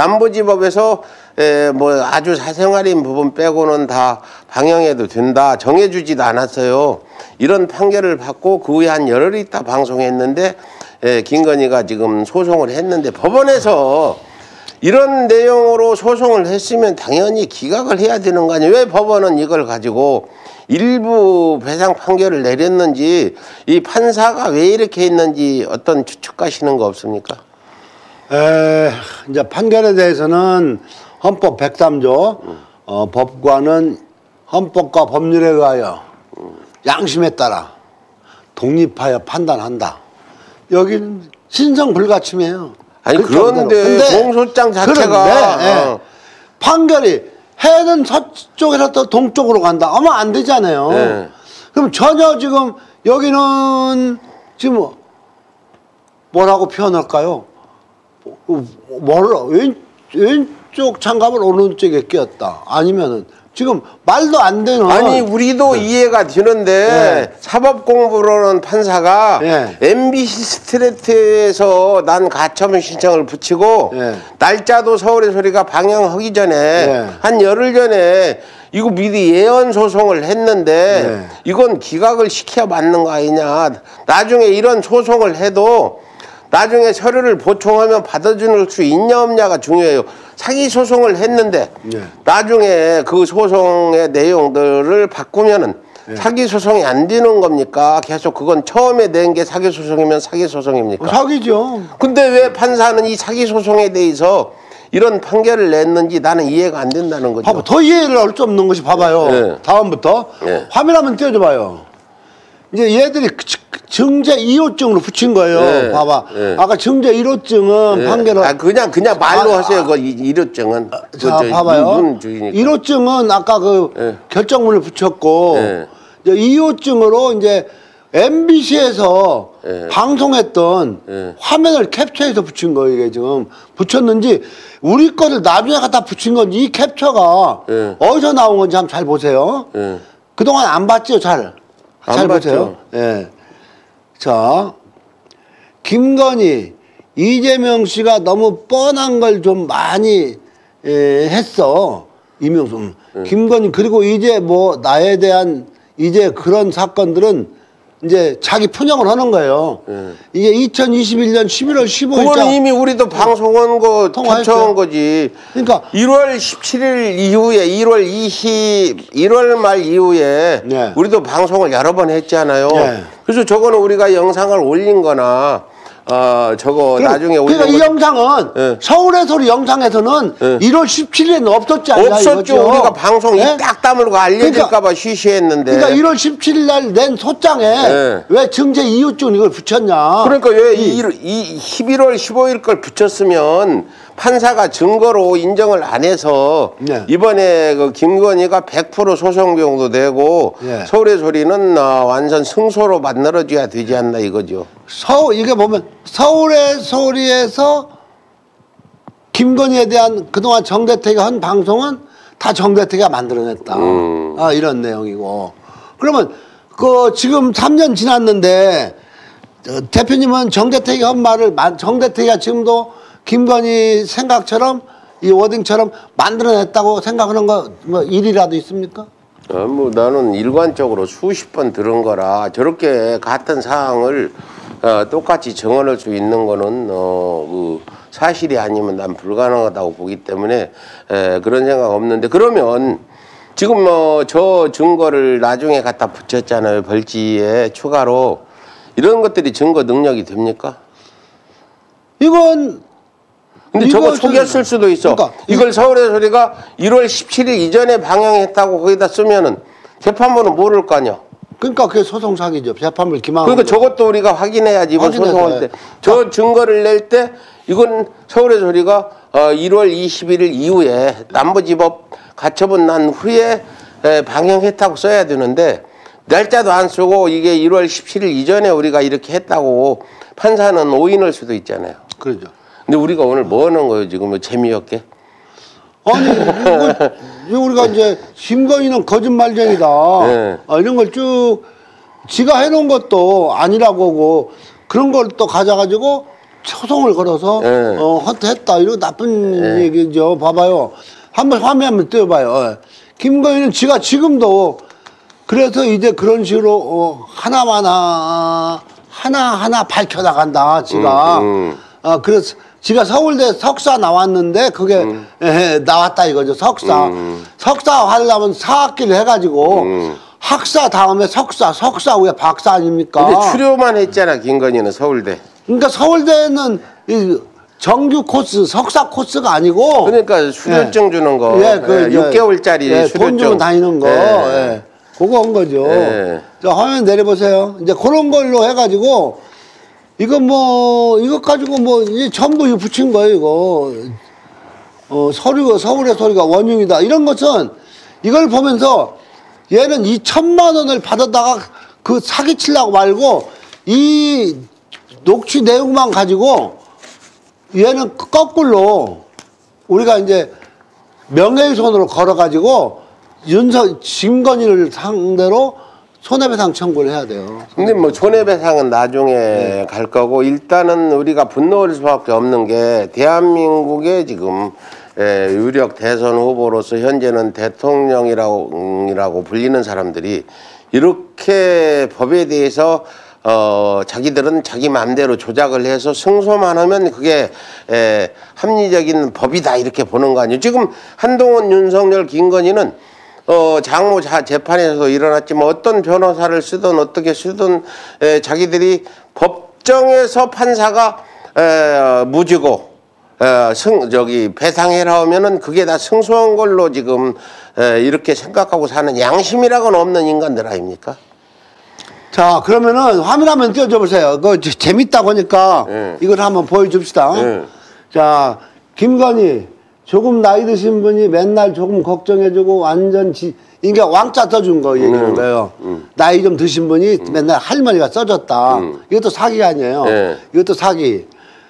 뭐 아주 사생활인 부분 빼고는 다 방영해도 된다 정해주지도 않았어요. 이런 판결을 받고 그 후에 한 열흘 있다 방송했는데 김건희가 지금 소송을 했는데 법원에서 이런 내용으로 소송을 했으면 당연히 기각을 해야 되는 거 아니에요. 왜 법원은 이걸 가지고 일부 배상 판결을 내렸는지 이 판사가 왜 이렇게 했는지 어떤 추측하시는 거 없습니까? 이제 판결에 대해서는 헌법 103조 법관은 헌법과 법률에 의하여 양심에 따라 독립하여 판단한다. 여기는 신성 불가침이에요. 아니 그런데 공소장 자체가 판결이 해는 서쪽에서 또 동쪽으로 간다. 아마 안 되잖아요. 그럼 전혀 지금 여기는 지금 뭐라고 표현할까요? 왼쪽 장갑을 오른쪽에 끼웠다. 아니면은 지금 말도 안 되는. 아니 우리도 이해가 되는데 사법 공부로는 판사가 MBC 스트레이트에서 난 가처분 신청을 붙이고 날짜도 서울의 소리가 방영하기 전에 한 열흘 전에 이거 미리 예언 소송을 했는데 이건 기각을 시켜야 맞는 거 아니냐. 나중에 이런 소송을 해도 나중에 서류를 보충하면 받아줄 수 있냐 없냐가 중요해요. 사기 소송을 했는데 나중에 그 소송의 내용들을 바꾸면은 사기 소송이 안 되는 겁니까? 계속 그건 처음에 낸 게 사기 소송이면 사기 소송입니까? 사기죠. 근데 왜 판사는 이 사기 소송에 대해서 이런 판결을 냈는지 나는 이해가 안 된다는 거죠. 봐봐, 더 이해를 할 수 없는 것이 봐봐요. 다음부터 화면 한번 띄워줘봐요. 이제 얘들이 증제 2호증으로 붙인 거예요. 봐봐. 아까 증제 1호증은 판결을. 그냥 말로 하세요. 그 1호증은. 자, 봐봐요. 1호증은 아까 그 결정문을 붙였고, 이제 2호증으로 이제 MBC에서 방송했던 화면을 캡처해서 붙인 거예요. 이게 지금 붙였는지 우리 거를 나중에 갖다 붙인 건지 이 캡처가 어디서 나온 건지 한번 잘 보세요. 그동안 안 봤죠, 잘 보세요. 자, 김건희, 이재명 씨가 너무 뻔한 걸 좀 많이 했어. 이명수. 김건희, 그리고 이제 뭐 나에 대한 이제 그런 사건들은 이제 자기 푸념을 하는 거예요. 이게 2021년 11월 15일자. 그거는 이미 우리도 방송한 거 캡처한 거지. 그러니까 1월 17일 이후에 1월 말 이후에 우리도 방송을 여러 번 했잖아요. 그래서 저거는 우리가 영상을 올린 거나 저거 나중에 그러니까 이 영상은 예. 서울의 소리 영상에서는 예. 1월 17일에는 없었지 않냐 없었죠. 이거죠. 우리가 방송 예? 이딱 다물고 알려질까봐 쉬쉬했는데. 그러니까 1월 17일 날 낸 소장에 예. 왜 증제 이유증 이걸 붙였냐. 그러니까 왜 11월 15일 걸 붙였으면 판사가 증거로 인정을 안 해서 네. 이번에 그 김건희가 100% 소송 비용도 내고 예. 서울의 소리는 완전 승소로 만들어줘야 되지 않나 이거죠. 이게 보면 서울의 소리에서 김건희에 대한 그동안 정대택이 한 방송은 다 정대택이가 만들어냈다. 이런 내용이고. 그러면 그 지금 3년 지났는데 대표님은 정대택이 한 말을 정대택이가 지금도 김건희 생각처럼 이 워딩처럼 만들어냈다고 생각하는 거 뭐 일이라도 있습니까? 뭐 나는 일관적으로 수십 번 들은 거라 저렇게 같은 사항을 똑같이 정언할 수 있는 거는 그 사실이 아니면 난 불가능하다고 보기 때문에 그런 생각 없는데 그러면 지금 저 증거를 나중에 갖다 붙였잖아요. 벌지에 추가로 이런 것들이 증거 능력이 됩니까? 이건 근데 저거 속였을 수도 있어. 그러니까 이걸 서울의 소리가 1월 17일 이전에 방영했다고 거기다 쓰면은 재판부는 모를 거 아니야. 그러니까 그게 소송 사기죠. 재판부를 기망하는 그러니까 거죠. 저것도 우리가 확인해야지 이번 소송할 때. 저 증거를 낼 때 이건 서울의 소리가 1월 21일 이후에 남부지법 가처분 난 후에 방영했다고 써야 되는데 날짜도 안 쓰고 이게 1월 17일 이전에 우리가 이렇게 했다고 판사는 오인할 수도 있잖아요. 그러죠. 근데 우리가 오늘 뭐 하는 거예요 지금 재미없게? 아니 이거 우리가 이제 김건희는 거짓말쟁이다. 네. 이런 걸 쭉 지가 해놓은 것도 아니라고 하고 그런 걸 또 가져가지고 소송을 걸어서 네. 헌트했다. 이거 나쁜 얘기죠. 봐봐요. 한번 화면 한번 띄워봐요. 김건희는 지가 지금도 그래서 이제 그런 식으로 하나하나 밝혀나간다. 지가. 그래서 지가 서울대 석사 나왔는데 그게 나왔다 이거죠. 석사. 석사 하려면 4학기를 해가지고 학사 다음에 석사 후에 박사 아닙니까? 근데 추료만 했잖아 김건희는 서울대. 그러니까 서울대는 이 정규 코스 석사 코스가 아니고 그러니까 수료증 주는 거. 예, 그 6개월짜리 수료증. 돈 주고 다니는 거. 예. 그거 한 거죠. 자, 화면 내려보세요. 이제 그런 걸로 해가지고 이거 가지고 이제 전부 이거 붙인 거예요, 이거. 서울의 소리가 원흉이다. 이런 것은 이걸 보면서 얘는 2천만 원을 받았다가 그 사기치려고 말고 이 녹취 내용만 가지고 얘는 거꾸로 우리가 이제 명예훼손으로 걸어가지고 김건희를 상대로 손해배상 청구를 해야 돼요. 근데 뭐 손해배상은 나중에 갈 거고 일단은 우리가 분노할 수밖에 없는 게 대한민국의 지금 유력 대선 후보로서 현재는 대통령이라고 불리는 사람들이 이렇게 법에 대해서 자기들은 자기 마음대로 조작을 해서 승소만 하면 그게 합리적인 법이다 이렇게 보는 거 아니에요. 지금 한동훈, 윤석열, 김건희는 장모 재판에서 일어났지만 어떤 변호사를 쓰든 어떻게 쓰든 자기들이 법정에서 판사가 무지고 배상해라 하면은 그게 다 승소한 걸로 지금 이렇게 생각하고 사는 양심이라고는 없는 인간들 아닙니까? 자, 그러면은 화면 한번 띄워줘 보세요. 그거 재밌다고 하니까 이걸 한번 보여줍시다. 자, 김건희 조금 나이 드신 분이 맨날 조금 걱정해주고 완전 그러니까 왕자 써준 거 얘기하는 거예요. 나이 좀 드신 분이 맨날 할머니가 써줬다. 이것도 사기 아니에요. 이것도 사기.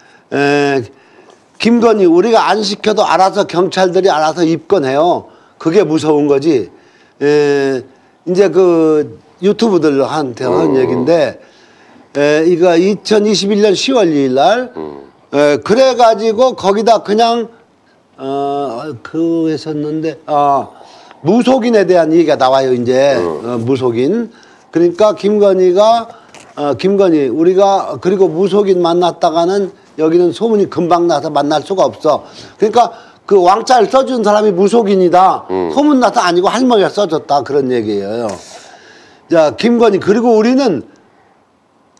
김건희 우리가 안 시켜도 알아서 경찰들이 알아서 입건해요. 그게 무서운 거지. 이제 그 유튜브들한테 하는 얘기인데 이거 2021년 10월 2일 날 그래가지고 거기다 그냥 했었는데 무속인에 대한 얘기가 나와요. 이제 무속인. 그러니까 김건희가 김건희 우리가 그리고 무속인 만났다가는 여기는 소문이 금방 나서 만날 수가 없어. 그러니까 그 왕자를 써준 사람이 무속인이다. 소문 나서 아니고 할머니가 써줬다. 그런 얘기예요. 자, 김건희 그리고 우리는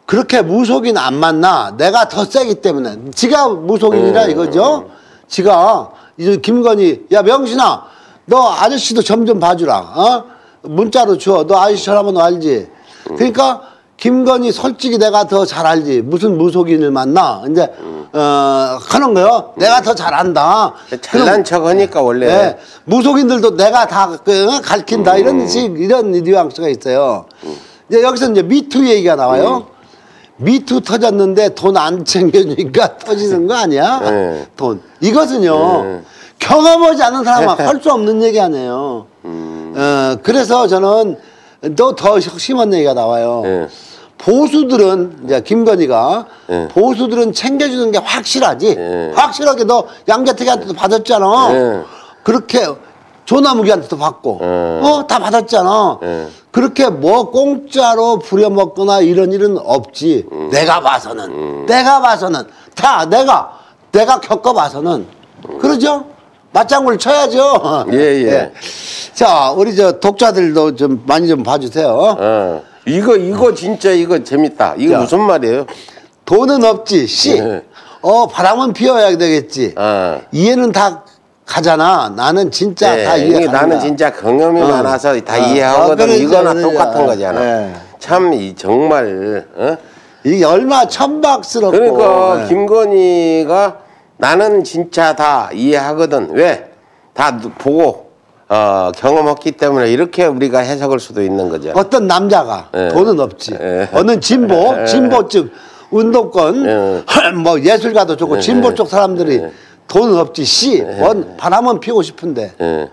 그렇게 무속인 안 만나. 내가 더 세기 때문에. 지가 무속인이라 이거죠. 지가 이제 김건희 야 명신아 너 아저씨도 점 좀 봐주라. 어? 문자로 줘. 너 아저씨 전화번호 알지? 그러니까 김건희 솔직히 내가 더 잘 알지. 무슨 무속인을 만나. 이제 하는 거요. 내가 더 잘한다. 잘난 척 하니까 원래. 네, 무속인들도 내가 다 가르친다. 이런 뉘앙스가 있어요. 이제 여기서 이제 미투 얘기가 나와요. 미투 터졌는데 돈 안 챙겨주니까 터지는 거 아니야? 돈. 이것은요. 경험하지 않는 사람은 할 수 없는 얘기 아니에요. 그래서 저는 또 더 심한 얘기가 나와요. 보수들은 이제 김건희가 보수들은 챙겨주는 게 확실하지. 확실하게 너 양재택한테도 받았잖아. 그렇게 조나무기한테도 받고 다 받았잖아. 그렇게 뭐 공짜로 부려먹거나 이런 일은 없지. 내가 봐서는 다 내가 겪어봐서는 그러죠. 맞장구를 쳐야죠. 예. 자, 우리 저 독자들도 좀 많이 좀 봐주세요. 이거 진짜 이거 재밌다. 이거 자, 무슨 말이에요? 돈은 없지. 씨. 바람은 피워야 되겠지. 이해는 다 가잖아. 나는 진짜 다 이해가 나는 진짜 경험이 많아서 다 이해하거든. 그러죠, 이거나 그러죠. 똑같은 거잖아. 참 정말 이게 얼마나 천박스럽고. 그러니까 김건희가 나는 진짜 다 이해하거든. 왜? 다 보고 경험했기 때문에 이렇게 우리가 해석할 수도 있는 거죠. 어떤 남자가 돈은 없지. 어느 진보 쪽 운동권, 뭐 예술가도 좋고 진보 쪽 사람들이 돈은 없지. 씨, 뭔 바람은 피우고 싶은데,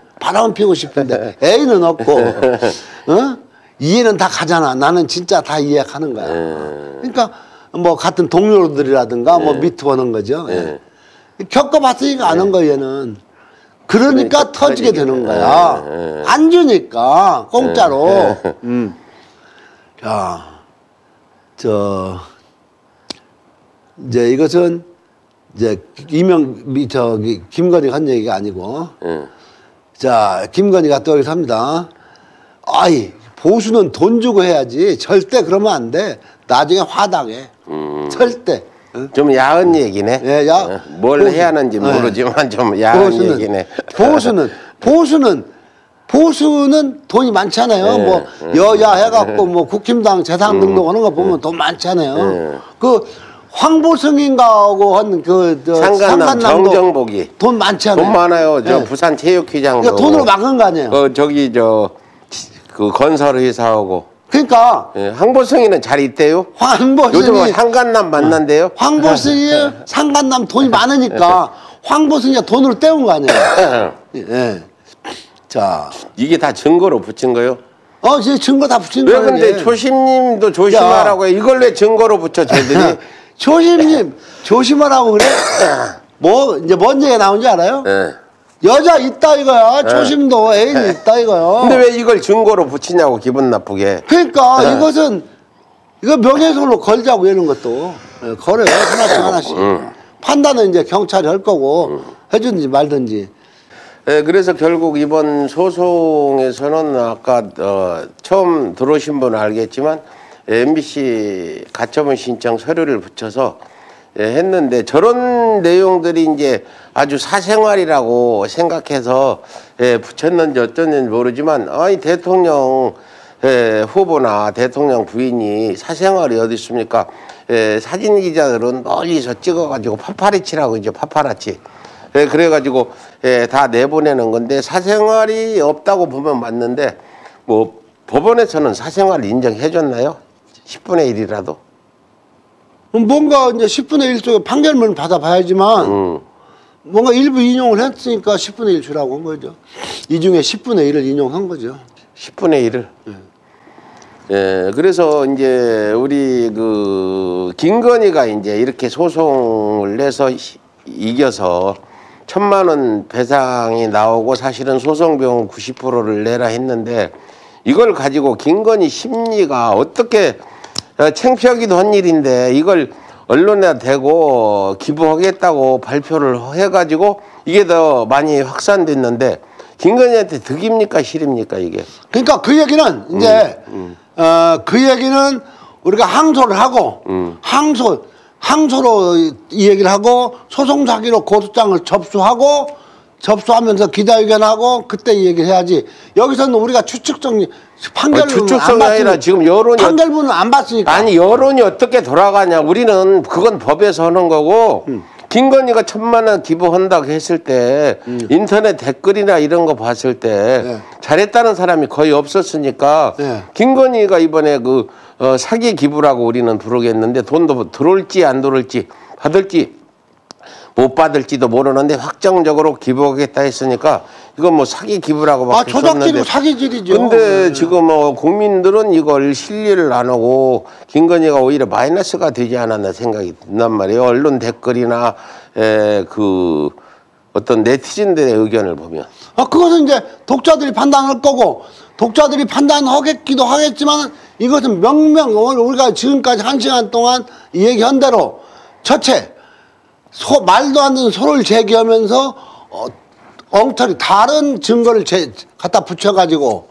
애인은 없고, 이해는 다 가잖아. 나는 진짜 다 이해하는 거야. 그러니까 뭐 같은 동료들이라든가 뭐 미투하는 거죠. 겪어봤으니까 아는 거야 얘는. 그러니까 터지게 되는 거야. 안 주니까 공짜로. 자, 이제 이것은 이제 김건희가 한 얘기가 아니고. 자, 김건희가 또 여기서 합니다. 아이, 보수는 돈 주고 해야지. 절대 그러면 안 돼. 나중에 화당해. 절대. 좀 야한 얘기네. 예, 뭘 해야 하는지 모르지만 좀 야한 얘기네. 보수는 돈이 많잖아요. 뭐 여야 해갖고 뭐 국힘당 재산 등록하는 거 보면 돈 많잖아요. 그 황보승인가하고 한 상간남 정정복이 돈 많잖아요. 돈 많아요. 저 부산 체육회장도. 그러니까 돈으로 막은 거 아니에요. 그 건설회사하고. 그러니까 황보승이는 잘 있대요. 요즘 상간남 만난대요. 황보승이 상간남 돈이 많으니까 황보승이가 돈으로 때운 거 아니에요. 자, 이게 다 증거로 붙인 거요? 제 증거 다 붙인 왜 거예요. 근데 조심님도 조심하라고 해. 이걸 왜 증거로 붙여 쟤들이? 조심님 조심하라고 그래? 뭐 이제 뭔 얘기가 나온지 알아요? 여자 있다 이거야. 조심도 애인이 있다 이거야. 근데 왜 이걸 증거로 붙이냐고 기분 나쁘게. 그러니까 이거 명예훼손으로 걸자고 이런 것도 걸어요. 하나씩. 판단은 이제 경찰이 할 거고 해주든지 말든지. 그래서 결국 이번 소송에서는 아까 처음 들어오신 분은 알겠지만 MBC 가처분 신청 서류를 붙여서 했는데 저런 내용들이 이제 아주 사생활이라고 생각해서 붙였는지 어쩐지 모르지만 아니 대통령 후보나 대통령 부인이 사생활이 어디 있습니까? 사진 기자들은 멀리서 찍어가지고 파파리치라고 이제 파파라치. 그래가지고 다 내보내는 건데 사생활이 없다고 보면 맞는데 뭐 법원에서는 사생활 인정해줬나요? 10분의 1이라도? 뭔가 이제 10분의 1 쪽에 판결문 받아봐야지만 뭔가 일부 인용을 했으니까 10분의 1 주라고 한 거죠. 이 중에 10분의 1을 인용한 거죠. 10분의 1을? 그래서 이제 우리 김건희가 이제 이렇게 소송을 내서 이겨서 1,000만 원 배상이 나오고 사실은 소송 비용 90%를 내라 했는데 이걸 가지고 김건희 심리가 어떻게 창피하기도 한 일인데 이걸 언론에 대고 기부하겠다고 발표를 해가지고 이게 더 많이 확산됐는데 김건희한테 득입니까 실입니까 이게? 그러니까 그 얘기는 이제 그 얘기는 우리가 항소를 하고 항소로 이 얘기를 하고 소송 사기로 고소장을 접수하면서 기자회견하고 그때 이 얘기를 해야지. 여기서는 우리가 추측성 판결문을 추측성이 아니라 지금 여론이 판결문을 안 봤으니까. 아니 여론이 어떻게 돌아가냐. 우리는 그건 법에서 하는 거고 김건희가 1,000만 원 기부한다고 했을 때 인터넷 댓글이나 이런 거 봤을 때 네. 잘했다는 사람이 거의 없었으니까 네. 김건희가 이번에 그 사기 기부라고 우리는 부르겠는데 돈도 들어올지 안 들어올지 받을지 못 받을지도 모르는데 확정적으로 기부하겠다 했으니까 이건 뭐 사기 기부라고 막 조작질이고 사기질이죠. 근데 지금 국민들은 이걸 신뢰를 안 하고 김건희가 오히려 마이너스가 되지 않았나 생각이 든단 말이에요. 언론 댓글이나 그 어떤 네티즌들의 의견을 보면. 그것은 이제 독자들이 판단할 거고 독자들이 판단하겠기도 하겠지만 이것은 명명 우리가 지금까지 1시간 동안 얘기한 대로 첫째 말도 안 되는 소를 제기하면서 엉터리 다른 증거를 갖다 붙여가지고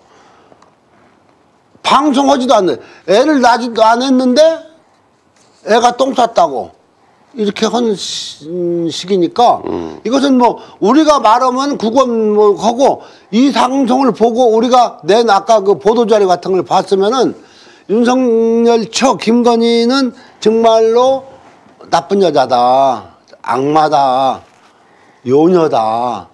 방송하지도 않는 애를 낳지도 않았는데 애가 똥 쌌다고 이렇게 한 시기니까 이것은 뭐 우리가 말하면 그건 뭐 하고 이 방송을 보고 우리가 낸 아까 그 보도자료 같은 걸 봤으면은 윤석열 처 김건희는 정말로 나쁜 여자다. 악마다, 요녀다,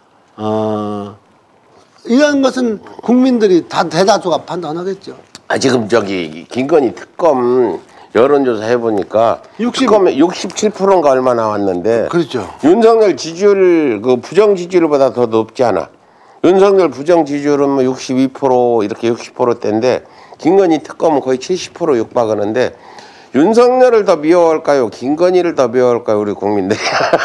이런 것은 국민들이 다 대다수가 판단하겠죠. 지금 저기 김건희 특검 여론조사 해보니까 67%인가 얼마 나왔는데 그렇죠. 윤석열 지지율 그 부정 지지율보다 더 높지 않아. 윤석열 부정 지지율은 뭐 62% 이렇게 60%대인데 김건희 특검은 거의 70% 육박하는데. 윤석열을 더 미워할까요? 김건희를 더 미워할까요? 우리 국민들이.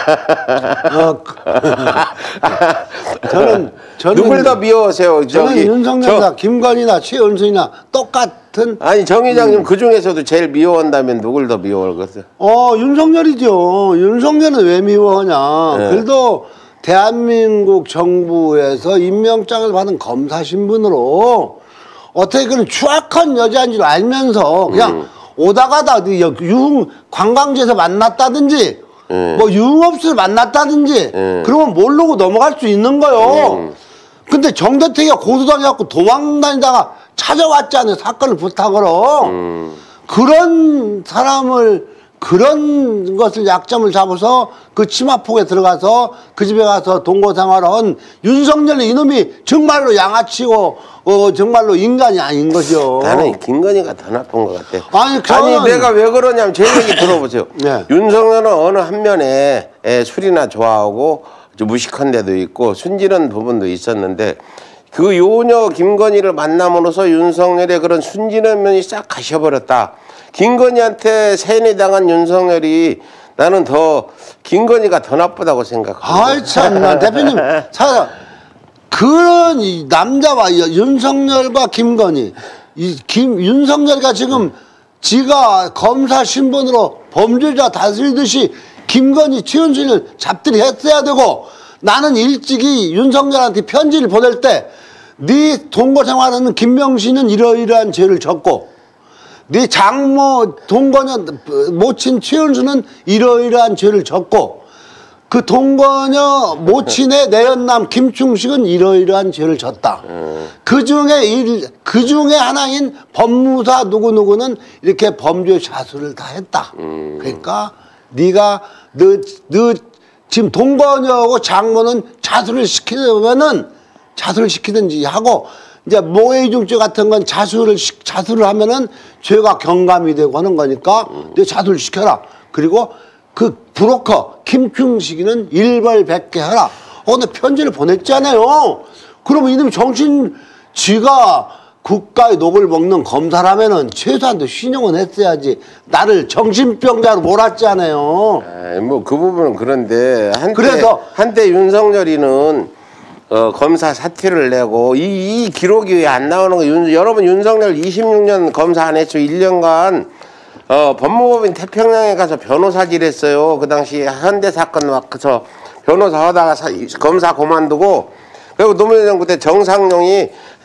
저는 누굴 더 미워하세요? 저는 윤석열이나 김건희나 최은순이나 똑같은. 아니 정 회장님 그 중에서도 제일 미워한다면 누굴 더 미워하겠어요? 윤석열이죠. 윤석열은 왜 미워하냐? 네. 그래도 대한민국 정부에서 임명장을 받은 검사 신분으로 어떻게 그런 추악한 여자인 줄 알면서 그냥 오다가다 관광지에서 만났다든지 뭐 유흥업소에서 만났다든지 그러면 모르고 넘어갈 수 있는 거요. 근데 정대택이가 고소당해갖고 도망다니다가 찾아왔잖아요. 사건을 부탁으로. 그런 사람을 그런 것을 약점을 잡아서 그 치마폭에 들어가서 그 집에 가서 동거생활한 윤석열 이놈이 정말로 양아치고 정말로 인간이 아닌 거죠. 나는 김건희가 더 나쁜 것 같아. 아니 내가 왜 그러냐면 제 얘기 들어보세요. 네. 윤석열은 어느 한 면에 술이나 좋아하고 무식한 데도 있고 순진한 부분도 있었는데 그 요녀 김건희를 만남으로써 윤석열의 그런 순진한 면이 싹 가셔버렸다. 김건희한테 세뇌당한 윤석열이 나는 더 김건희가 더 나쁘다고 생각합니다. 아이 참나 대표님 그런 이 남자와 윤석열과 김건희 윤석열이가 지금 지가 검사 신분으로 범죄자 다스리듯이 김건희 최은순을 잡들이 했어야 되고 나는 일찍이 윤석열한테 편지를 보낼 때 네 동거 생활하는 김명신은 이러이러한 죄를 졌고 네 장모 동거녀 모친 최은수는 이러이러한 죄를 졌고 그 동거녀 모친의 내연남 김충식은 이러이러한 죄를 졌다. 그 중에 하나인 법무사 누구누구는 이렇게 범죄 자수를 다 했다. 그러니까 네가 너 지금 동거녀하고 장모는 자수를 시키든지 하고 이제 모해이중죄 같은 건 자수를 하면은 죄가 경감이 되고 하는 거니까 내 자수를 시켜라. 그리고 그 브로커 김충식이는 일벌백계 하라. 근데 편지를 보냈잖아요. 그러면 이놈이 지가 국가의 녹을 먹는 검사라면은 최소한도 신용은 했어야지. 나를 정신병자로 몰았잖아요. 뭐 그 부분은 그런데 한때 윤석열이는 검사 사퇴를 내고 이 기록이 왜 안 나오는 거예요? 여러분 윤석열 26년 검사 안 했죠. 1년간 법무법인 태평양에 가서 변호사질 했어요. 그 당시 현대 사건 와서 변호사 하다가 검사 그만두고 그리고 노무현 정부 때 정상용이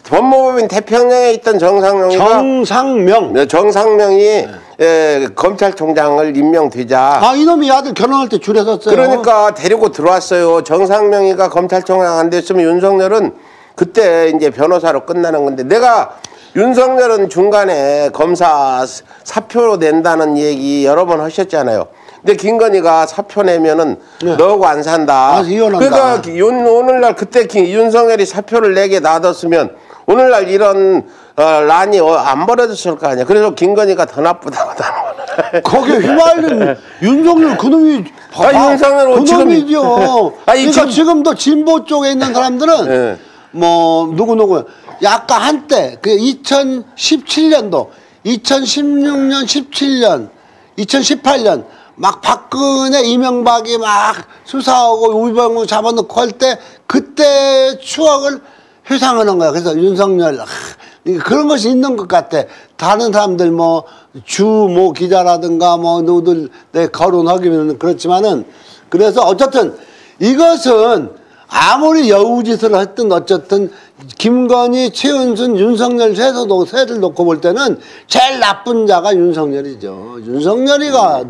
법무법인 태평양에 있던 정상명. 정상명이 검찰총장을 임명되자. 아, 이놈이 아들 결혼할 때 줄에 섰어요. 그러니까 데리고 들어왔어요. 정상명이가 검찰총장 안 됐으면 윤석열은 그때 이제 변호사로 끝나는 건데, 내가 윤석열은 중간에 검사 사표 낸다는 얘기 여러 번 하셨잖아요. 근데 김건희가 사표 내면은 너하고 안 산다. 이혼한다. 그러니까 오늘날 그때 윤석열이 사표를 내게 놔뒀으면 오늘날 이런 란이 안 벌어졌을 거 아니야. 그래서 김건희가 더 나쁘다고 나는. 거기에 휘말린 윤석열 그놈이 윤석열 그놈이죠. 그러니까 지금도 진보 쪽에 있는 사람들은 뭐 누구 약간 한때 그 2017년도 2016년 17년 2018년 막 박근혜 이명박이 막 수사하고 우병우 잡아놓고 할 때 그때 추억을 회상하는 거야. 그래서 윤석열 그런 것이 있는 것 같아. 다른 사람들 뭐 주모 기자라든가 뭐 누구들 내 거론하기는 그렇지만은, 그래서 어쨌든 이것은 아무리 여우짓을 했든 어쨌든 김건희, 최은순, 윤석열 세를 놓고 볼 때는 제일 나쁜 자가 윤석열이죠. 윤석열이가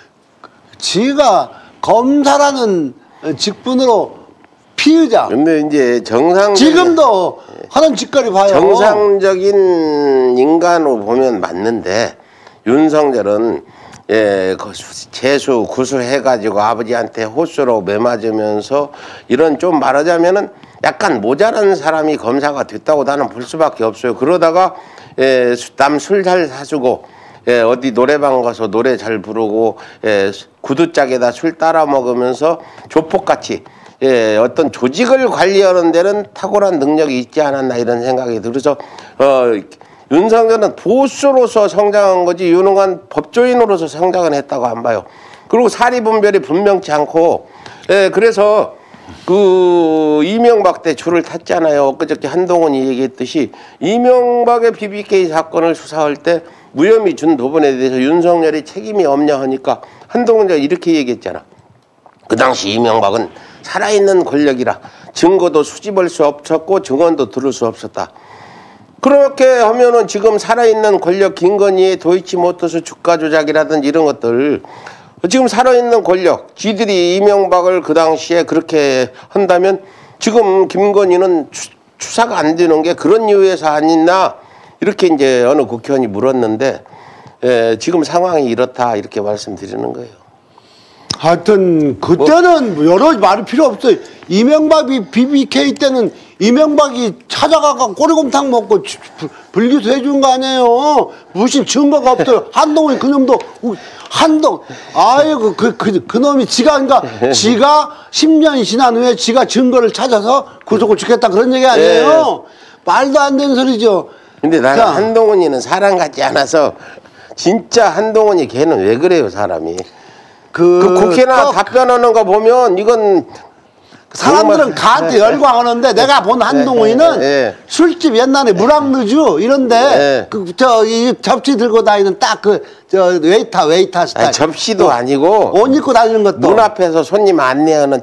지가 검사라는 직분으로 피의자. 근데 이제 지금도 하는 짓거리 봐요. 정상적인 인간으로 보면 맞는데, 윤석열은 재수 구술해가지고 아버지한테 호수로 매맞으면서 이런, 좀 말하자면은 약간 모자란 사람이 검사가 됐다고 나는 볼 수밖에 없어요. 그러다가 남 술 잘 사주고 어디 노래방 가서 노래 잘 부르고 구두짝에다 술 따라 먹으면서 조폭같이 어떤 조직을 관리하는 데는 탁월한 능력이 있지 않았나 이런 생각이 들어서 윤석열은 보수로서 성장한 거지 유능한 법조인으로서 성장은 했다고 안 봐요. 그리고 사리분별이 분명치 않고 그래서 그 이명박 때 줄을 탔잖아요. 엊그저께 한동훈이 얘기했듯이 이명박의 BBK 사건을 수사할 때 무혐의 준 부분에 대해서 윤석열이 책임이 없냐 하니까 한동훈이가 이렇게 얘기했잖아. 그 당시 이명박은 살아있는 권력이라 증거도 수집할 수 없었고 증언도 들을 수 없었다. 그렇게 하면은 지금 살아있는 권력 김건희의 도이치모터스 주가 조작이라든지 이런 것들, 지금 살아있는 권력, 지들이 이명박을 그 당시에 그렇게 한다면 지금 김건희는 추사가 안 되는 게 그런 이유에서 아니나, 이렇게 이제 어느 국회의원이 물었는데 지금 상황이 이렇다 이렇게 말씀드리는 거예요. 하여튼 그때는 여러 말이 필요 없어요. 이명박이 BBK 때는 이명박이 찾아가서 꼬리곰탕 먹고 불기소 해준 거 아니에요. 무슨 증거가 없어요. 한동훈이 그놈도 아이고 그놈이 그러니까 지가 10년이 지난 후에 지가 증거를 찾아서 구속을 주겠다 그런 얘기 아니에요. 말도 안 되는 소리죠. 근데 나는 한동훈이는 사람 같지 않아서, 진짜 한동훈이 걔는 왜 그래요 사람이. 그 국회나 답변하는 거 보면 이건 사람들은 가한테 열광하는데 내가 본 한동훈이는 술집 옛날에 무랑르주 이런데 이 접시 들고 다니는 딱 웨이터 스타일. 아니, 접시도 아니고 옷 입고 다니는 것도 문 앞에서 손님 안내하는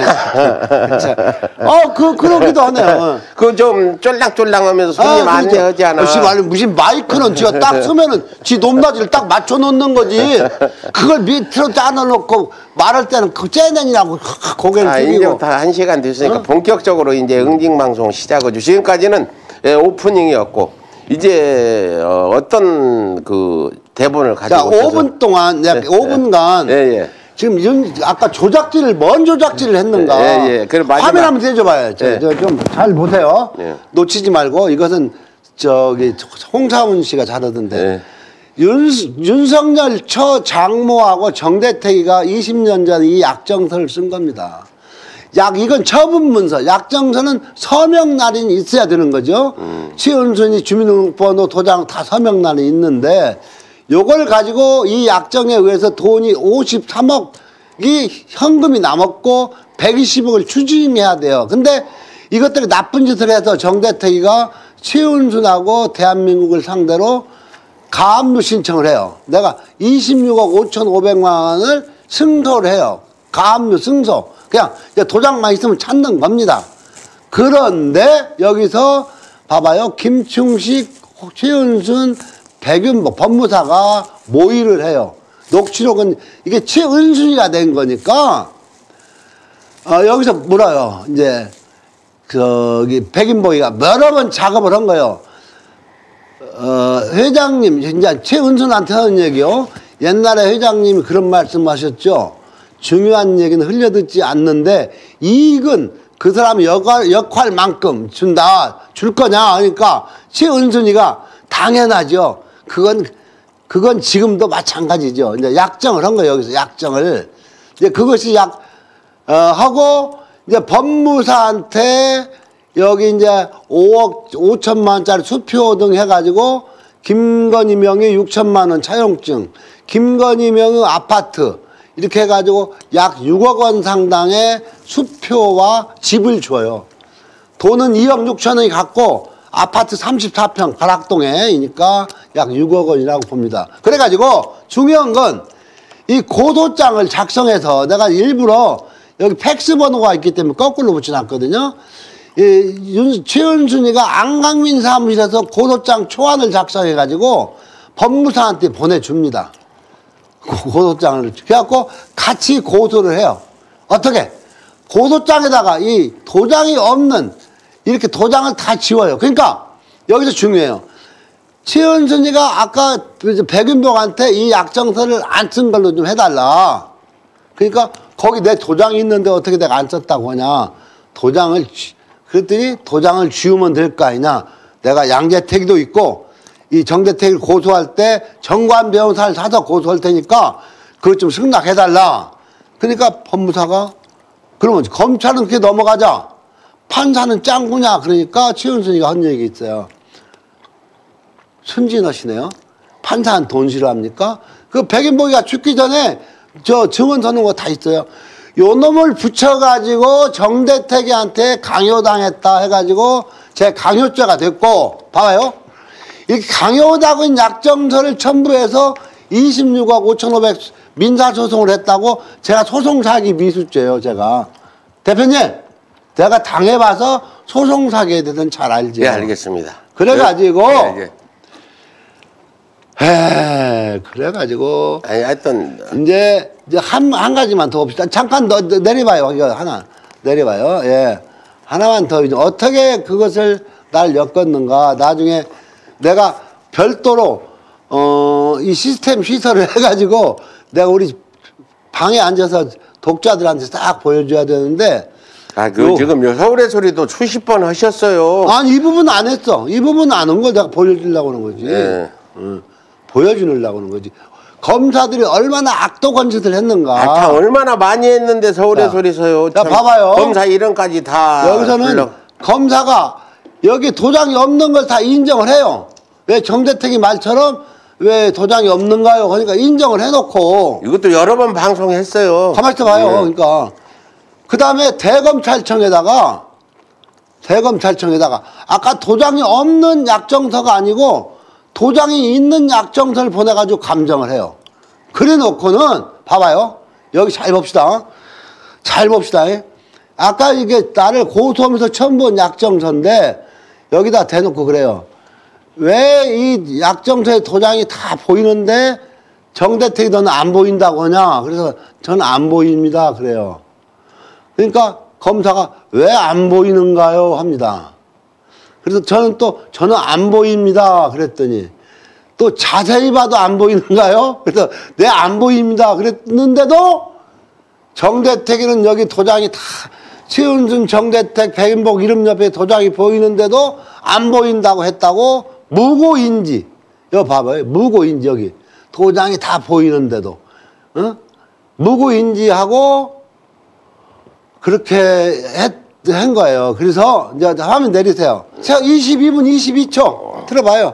그러기도 하네요. 그 좀 쫄랑쫄랑하면서 손님 안내하지 않아. 무슨 마이크는 지가 딱 쓰면은 지 높낮이를 딱 맞춰 놓는 거지. 그걸 밑으로 짜놓고 말할 때는 그 째내냐고 고개를 숙이고. 이제부터 1시간 됐으니까 본격적으로 이제 응징방송 시작하죠. 지금까지는 오프닝이었고, 이제 어떤 그 대본을 가지고. 자, 5분 동안, 5분간. 지금 아까 뭔 조작질을 했는가. 화면 한번 대줘봐요. 좀 잘 보세요. 놓치지 말고. 이것은 홍사훈 씨가 잘하던데. 윤석열 장모하고 정대택이가 20년 전에 이 약정서를 쓴 겁니다. 이건 처분문서, 약정서는 서명날이 있어야 되는 거죠. 최은순이 주민등록번호 도장 다 서명날이 있는데, 요걸 가지고 이 약정에 의해서 돈이 53억이 현금이 남았고 120억을 추징해야 돼요. 근데 이것들이 나쁜 짓을 해서 정대택이가 최은순하고 대한민국을 상대로 가압류 신청을 해요. 내가 26억 5,500만 원을 승소를 해요. 가압류 승소. 그냥 도장만 있으면 찾는 겁니다. 그런데 여기서 봐봐요. 김충식, 최은순, 백윤복 법무사가 모의를 해요. 녹취록은 이게 최은순이가 된 거니까 여기서 물어요. 이제 저기 백윤복이가 여러 번 작업을 한 거예요. 회장님, 이제 최은순한테 하는 얘기요. 옛날에 회장님이 그런 말씀하셨죠. 중요한 얘기는 흘려듣지 않는데 이익은 그 사람 역할만큼 줄 거냐. 그러니까 최은순이가 당연하죠. 그건 지금도 마찬가지죠. 이제 약정을 한 거예요. 여기서 약정을. 이제 그것이 하고 이제 법무사한테 여기 이제 5억 5천만 원짜리 수표 등 해가지고 김건희 명의 6천만 원 차용증, 김건희 명의 아파트 이렇게 해가지고 약 6억 원 상당의 수표와 집을 줘요. 돈은 2억 6천 원이 갖고 아파트 34평 가락동에니까 약 6억 원이라고 봅니다. 그래가지고 중요한 건 이 고소장을 작성해서 내가 일부러 여기 팩스 번호가 있기 때문에 거꾸로 붙여놨거든요. 최은순이가 안강민 사무실에서 고소장 초안을 작성해가지고 법무사한테 보내줍니다. 고소장을. 그래갖고 같이 고소를 해요. 어떻게? 고소장에다가 이 도장이 없는 이렇게 도장을 다 지워요. 그러니까 여기서 중요해요. 최은순이가 아까 백윤복한테 이 약정서를 안 쓴 걸로 좀 해달라. 그러니까 거기 내 도장이 있는데 어떻게 내가 안 썼다고 하냐. 그랬더니 도장을 지우면 될 거 아니냐. 내가 양재택도 있고 이 정대택을 고소할 때 정관 변호사를 사서 고소할 테니까 그것 좀 승낙해달라. 그러니까 법무사가 그러면 검찰은 그렇게 넘어가자. 판사는 짱구냐. 그러니까 최은순이가 한 얘기 있어요. 순진하시네요. 판사는 돈 싫어합니까? 그 백인복이가 죽기 전에 저 증언 서는 거 다 있어요. 요 놈을 붙여가지고 정대택이한테 강요당했다 해가지고 제 강요죄가 됐고, 봐봐요. 이 강요당한 약정서를 첨부해서 26억 5,500 민사소송을 했다고 제가 소송사기 미수죄예요, 제가. 대표님, 내가 당해봐서 소송사기에 대해서는 잘 알죠. 예, 알겠습니다. 그래가지고, 예. 그래가지고. 아니, 하여튼. 이제 한 가지만 더 봅시다. 잠깐 내려봐요. 이거 하나. 내려봐요. 예. 하나만 더. 어떻게 그것을 날 엮었는가. 나중에 내가 별도로, 이 시스템 시설을 해가지고 내가 우리 방에 앉아서 독자들한테 딱 보여줘야 되는데. 지금 서울의 소리도 수십 번 하셨어요. 아니, 이 부분 안 했어. 이 부분 안 한 거 내가 보여주려고 하는 거지. 예. 보여주려고 하는 거지. 검사들이 얼마나 악독한 짓을 했는가. 다 얼마나 많이 했는데 서울의 소리서요. 자, 봐봐요. 검사 이름까지 다. 여기서는 검사가 여기 도장이 없는 걸 다 인정을 해요. 왜 정대택이 말처럼 왜 도장이 없는가요? 그러니까 인정을 해놓고. 이것도 여러 번 방송했어요. 가만히 있어 봐요. 그러니까. 그 다음에 대검찰청에다가 아까 도장이 없는 약정서가 아니고 도장이 있는 약정서를 보내가지고 감정을 해요. 그래 놓고는, 봐봐요. 여기 잘 봅시다. 잘 봅시다. 아까 이게 나를 고소하면서 처음 본 약정서인데, 여기다 대놓고 그래요. 왜 이 약정서에 도장이 다 보이는데, 정대택이 너는 안 보인다고 하냐. 그래서 저는 안 보입니다. 그래요. 그러니까 검사가 왜 안 보이는가요? 합니다. 그래서 저는 안 보입니다. 그랬더니 또 자세히 봐도 안 보이는가요? 그래서 네, 안 보입니다. 그랬는데도 정대택에는 여기 도장이 다 최은순, 정대택, 백인복 이름 옆에 도장이 보이는데도 안 보인다고 했다고 무고인지. 여기 봐봐요. 무고인지 여기. 도장이 다 보이는데도. 무고인지하고 그렇게 한 거예요. 그래서 이제 화면 내리세요. 22분 22초 들어봐요.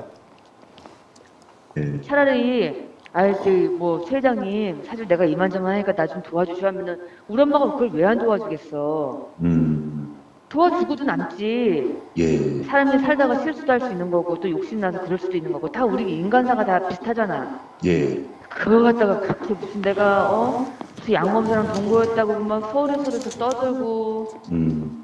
차라리 뭐 회장님 사실 내가 이만저만 하니까 나 좀 도와주셔 하면은 우리 엄마가 그걸 왜 안 도와주겠어. 도와주고도 남지. 예. 사람이 살다가 실수도 할 수 있는 거고 또 욕심나서 그럴 수도 있는 거고 다 우리 인간사가 다 비슷하잖아. 예. 그거 갖다가 그렇게 무슨 내가 무슨 양검사랑 동거였다고 막 서울에서 떠들고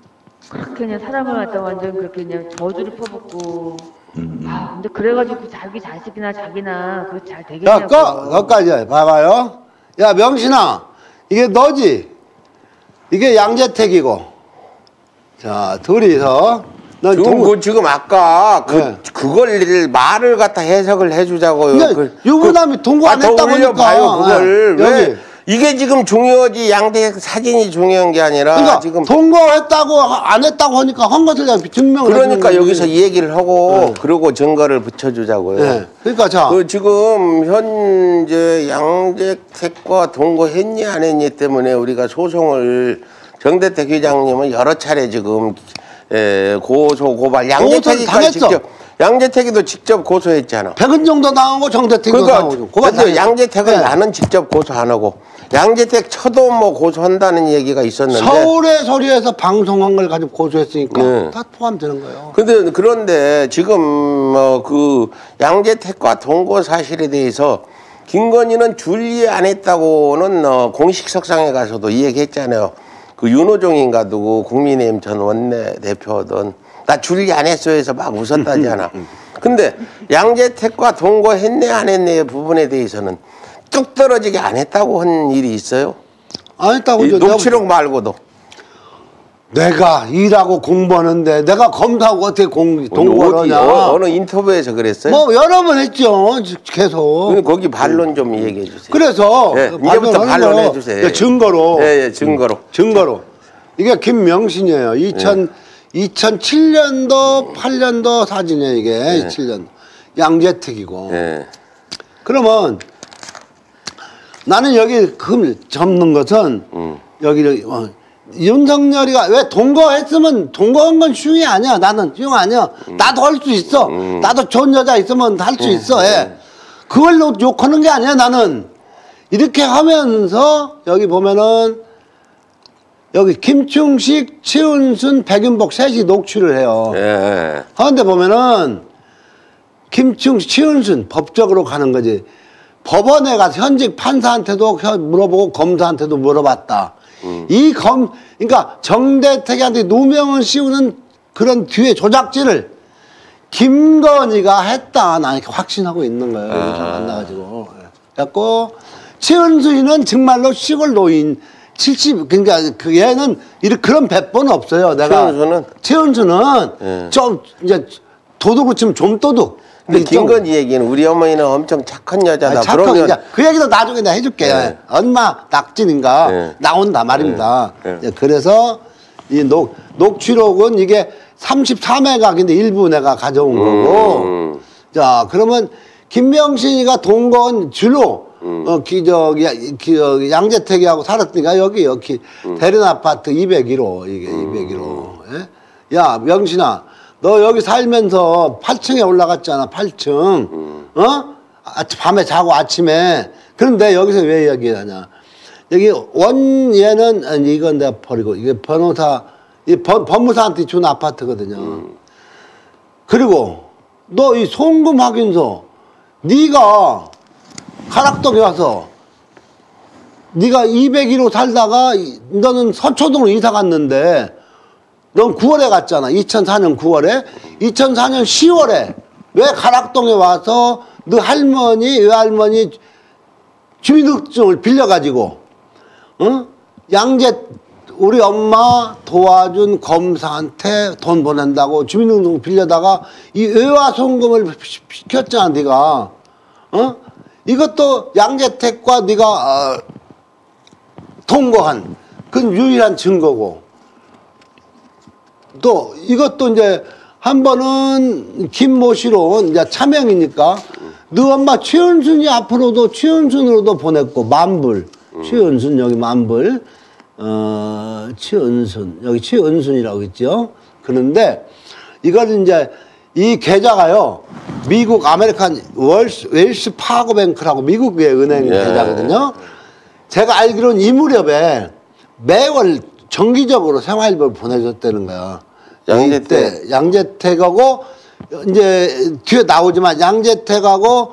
그렇게 그냥 사람을 갖다 완전 그렇게 그냥 저주를 퍼붓고. 아, 근데 그래가지고 자기 자식이나 자기나 그거 잘 야, 되겠냐고. 거기까지 봐봐요. 야, 명신아, 이게 너지? 이게 양재택이고. 자, 둘이서. 넌 지금 아까 네. 그걸 말을 갖다 해석을 해주자고요. 근데 유부남이 동거 안 했다고 더 올려봐요, 하니까. 그걸. 네, 왜? 여기. 이게 지금 중요하지. 양대 사진이 중요한 게 아니라 그러니까 지금. 동거했다고 안 했다고 하니까 한 것을 그냥 증명을 그러니까 해주는 여기서 거지. 이 얘기를 하고 네. 그리고 증거를 붙여주자고요. 네. 그러니까 자, 지금 현재 양재택과 동거했니 안 했니 때문에 우리가 소송을 정대택 회장님은 여러 차례 지금 고소 고발 양재택이도 직접 고소했잖아. 백은정도 당하고 정대택도 당하고. 그러니까 양재택은 나는 직접 고소 안 하고 양재택 쳐도 뭐 고소한다는 얘기가 있었는데 서울의 소리에서 방송한 걸 가지고 고소했으니까 네. 다 포함되는 거예요. 그런데 지금 그 양재택과 동거 사실에 대해서 김건희는 준리 안 했다고는 공식석상에 가서도 이 얘기했잖아요. 그 윤호종인가 누구 국민의힘 전 원내대표든 나 준리 안 했어 해서 막 웃었다잖아. 근데 양재택과 동거했네 안 했네 부분에 대해서는 뚝 떨어지게 안 했다고 한 일이 있어요? 안 했다고. 이 녹취록 말고도. 내가 일하고 공부하는데 내가 검사하고 어떻게 동거를 하냐. 어느 인터뷰에서 그랬어요? 뭐 여러 번 했죠. 계속. 거기 반론 좀 얘기해 주세요. 그래서 네, 이제부터 반론해 주세요. 증거로. 예, 증거로. 이게 김명신이에요. 2007년도 8년도 사진이에요. 이게 7년 양재택이고. 예. 그러면 나는 여기 접는 것은 여기를 윤석열이가 왜 동거했으면 동거한 건 흉이 아니야. 나는 흉 아니야. 나도 할 수 있어. 나도 좋은 여자 있으면 할 수 있어. 예. 그걸로 욕하는 게 아니야. 나는 이렇게 하면서 여기 보면은 여기 김충식, 최은순, 백윤복 셋이 녹취를 해요. 예. 그런데 보면은 김충식, 최은순 법적으로 가는 거지. 법원에 가서 현직 판사한테도 물어보고 검사한테도 물어봤다. 그러니까 정대택한테 누명을 씌우는 그런 뒤에 조작질을 김건희가 했다. 나 이렇게 확신하고 있는 거예요. 여기서 만나가지고. 그래갖고 최은순이는 정말로 시골 노인 그러니까 그 얘는 그런 배포는 없어요. 내가 최은순은 좀 이제 도둑을 치면 좀 도둑. 근데 김건희 얘기는 우리 어머니는 엄청 착한 여자다. 그러면 그 얘기도 나중에 내가 해줄게. 얼마 낙진인가 나온다 말입니다. 그래서 이 녹취록은 이게 33회각인데 일부 내가 가져온 거고. 자, 그러면 김명신이가 동거한 주로 양재택이하고 살았으니까 여기 대련 아파트 201호 이게 201호. 예? 야, 명신아. 너 여기 살면서 8층에 올라갔잖아. 8층. 밤에 자고 아침에. 그런데 여기서 왜 얘기하냐. 여기 얘는 이건 내가 버리고 이게 법무사한테 준 아파트거든요. 그리고 너 이 송금 확인서 네가 가락동에 와서 네가 201호 살다가 너는 서초동으로 이사 갔는데 넌 9월에 갔잖아. 2004년 9월에. 2004년 10월에 왜 가락동에 와서 너 외할머니 주민등록증을 빌려가지고 우리 엄마 도와준 검사한테 돈 보낸다고 주민등록증 빌려다가 이 외화 송금을 시켰잖아. 네가. 이것도 양재택과 네가 통과한 그 유일한 증거고. 또 이것도 이제 한 번은 김모 씨로 이제 차명이니까 너 엄마 최은순이 앞으로도 최은순으로도 보냈고 만불 최은순 여기 만불 최은순 여기 최은순이라고 있죠. 그런데 이걸 이제 이 계좌가요 미국 아메리칸 웰스 파고뱅크라고 미국의 은행 계좌거든요. 제가 알기로는 이 무렵에 매월 정기적으로 생활비를 보내줬다는 거야. 양재택하고 이제 뒤에 나오지만 양재택하고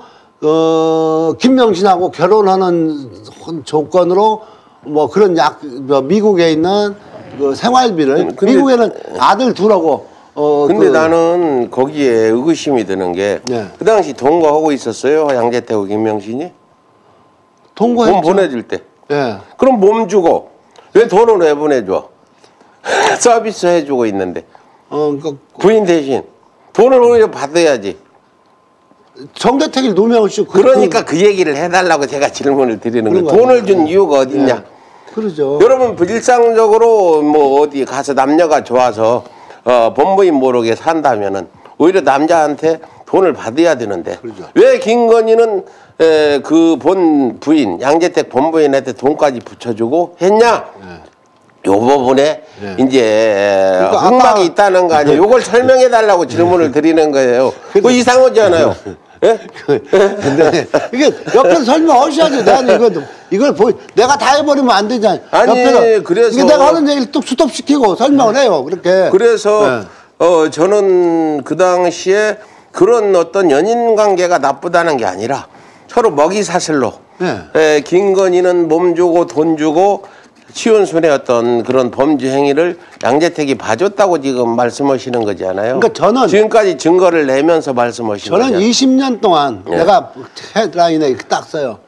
김명신하고 결혼하는 조건으로 뭐 그런 미국에 있는 그 생활비를 근데- 미국에는 아들 둘하고 근데 나는 거기에 의구심이 드는 게 그 네. 당시 동거하고 있었어요 양재태하고 김명신이 돈 통고했죠. 보내줄 때. 예. 그럼 몸 주고 왜 돈을 왜 보내줘? 서비스 해주고 있는데 그러니까 부인 대신 돈을 오히려 받아야지. 정대택일 누명을 씌우고 그러니까 그 얘기를 해달라고 제가 질문을 드리는 거예요. 그런 돈을 거예요. 준 이유가 어딨냐? 예. 그러죠. 여러분 일상적으로 뭐 어디 가서 남녀가 좋아서 본부인 모르게 산다면은 오히려 남자한테 돈을 받아야 되는데 그러죠. 왜 김건희는 그 본 부인 양재택 본부인한테 돈까지 붙여주고 했냐? 요 부분에 이제 그러니까 흥망이 아까- 있다는 거 아니에요? 요걸 설명해 달라고 질문을 드리는 거예요. 뭐 이상하잖아요. 예? 근데 이게 옆에서 설명하셔야지. 내가 이걸 내가 다 해버리면 안 되잖아요. 아니, 옆에서 그래서- 이게 내가 하는 얘기를 뚝 스톱시키고 설명을 해요. 그렇게. 그래서 저는 그 당시에 그런 어떤 연인 관계가 나쁘다는 게 아니라 서로 먹이 사슬로 김건희는 몸 주고 돈 주고 치운순의 어떤 그런 범죄 행위를 양재택이 봐줬다고 지금 말씀하시는 거잖아요. 그러니까 저는- 지금까지 증거를 내면서 말씀하시는 저는 거잖아요. 20년 동안 내가 헤드라인에 이렇게 딱 써요.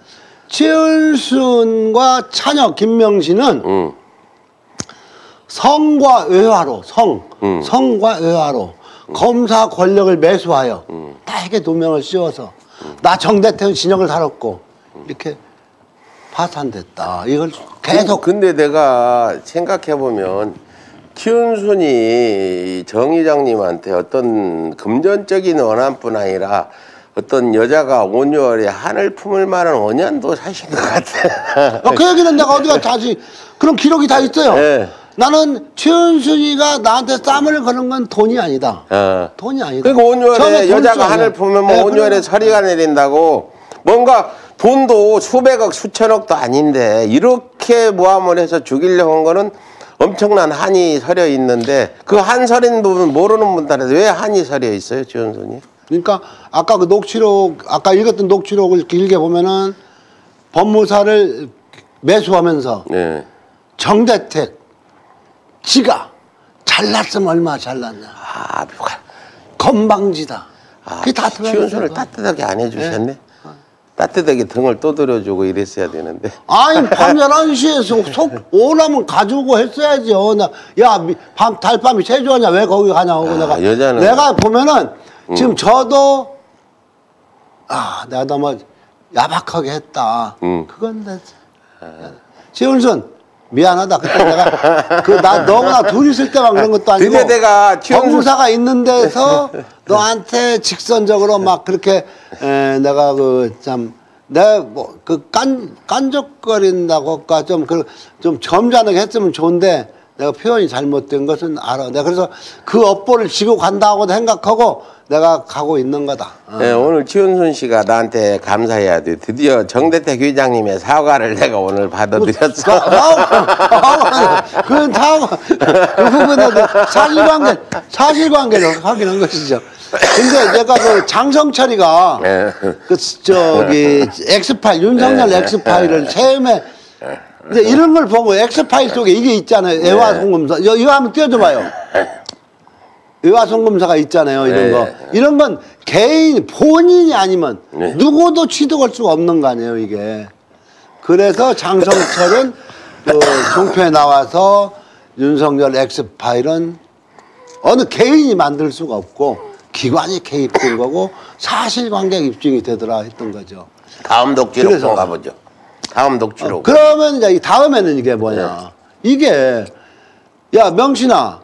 치은순과 차녀 김명신은 성과 의화로 성과 의화로 검사 권력을 매수하여 나에게 누명을 씌워서 나 정대태는 진영을 다뤘고 이렇게 파산됐다. 이걸 계속 근데 내가 생각해 보면 키운순이 정 의장님한테 어떤 금전적인 원한뿐 아니라 어떤 여자가 온유하게 한을 품을 만한 원한도 사신 것 같아. 그 얘기는 내가 어디가 다시 그런 기록이 다 있어요. 네. 나는 최은순이가 나한테 쌈을 거는 건 돈이 아니다. 돈이 아니다. 그러니까 온유하게 처음에 여자가 돈이 한을 품으면 네, 온유하게 그러면- 서리가 내린다고 뭔가 돈도 수백억 수천억도 아닌데 이렇게 모함을 해서 죽이려고 한 거는 엄청난 한이 서려 있는데 그 한 서린 부분 모르는 분들한테 왜 한이 서려 있어요, 지원선이? 그러니까 아까 그 녹취록 아까 읽었던 녹취록을 길게 보면은 법무사를 매수하면서 네. 정대택 지가 잘났으면 얼마나 잘났냐. 아, 건방지다. 그게 다 들어있어요. 지원선을 따뜻하게 안 해주셨네. 따뜻하게 등을 떠들어주고 이랬어야 되는데. 아니 밤 11시에 속 오라면 가지고 했어야죠. 달밤이 제주하냐 왜 거기 가냐고 내가 여자는- 내가 보면은 지금 저도 내가 너무 야박하게 했다. 그건 내 지훈순 미안하다. 그때 내가 나 너무나 둘이 있을 때만 그런 것도 아니고 근데 내가 법무사가 있는 데서 너한테 직선적으로 막 그렇게 내가 내가 뭐 깐족거린다고 할까 좀 점잖게 했으면 좋은데 내가 표현이 잘못된 것은 알아. 내가 그래서 그 업보를 지고 간다고 생각하고 내가 가고 있는 거다. 네, 오늘 지원순 씨가 나한테 감사해야 돼. 드디어 정대택 회장님의 사과를 내가 오늘 받아들였어. 그 부분에 사실관계를 확인한 것이죠. 근데 내가 그 장성철이가 엑스파일 윤석열 엑스파일을 처음에 근데 이런 걸 보고 엑스파일 속에 이게 있잖아요. 애화송금사 이거 한번 띄워줘봐요. 의화송금사가 있잖아요. 이런 거. 이런 건 개인 본인이 아니면 누구도 취득할 수가 없는 거 아니에요. 이게. 그래서 장성철은 그 종편에 나와서 윤석열 엑스파일은 어느 개인이 만들 수가 없고 기관이 개입된 거고 사실관계 입증이 되더라 했던 거죠. 다음 독지록 그래서- 좀 가보죠. 다음 독지록. 그러면 이제 이 다음에는 이게 뭐냐. 이게 야 명신아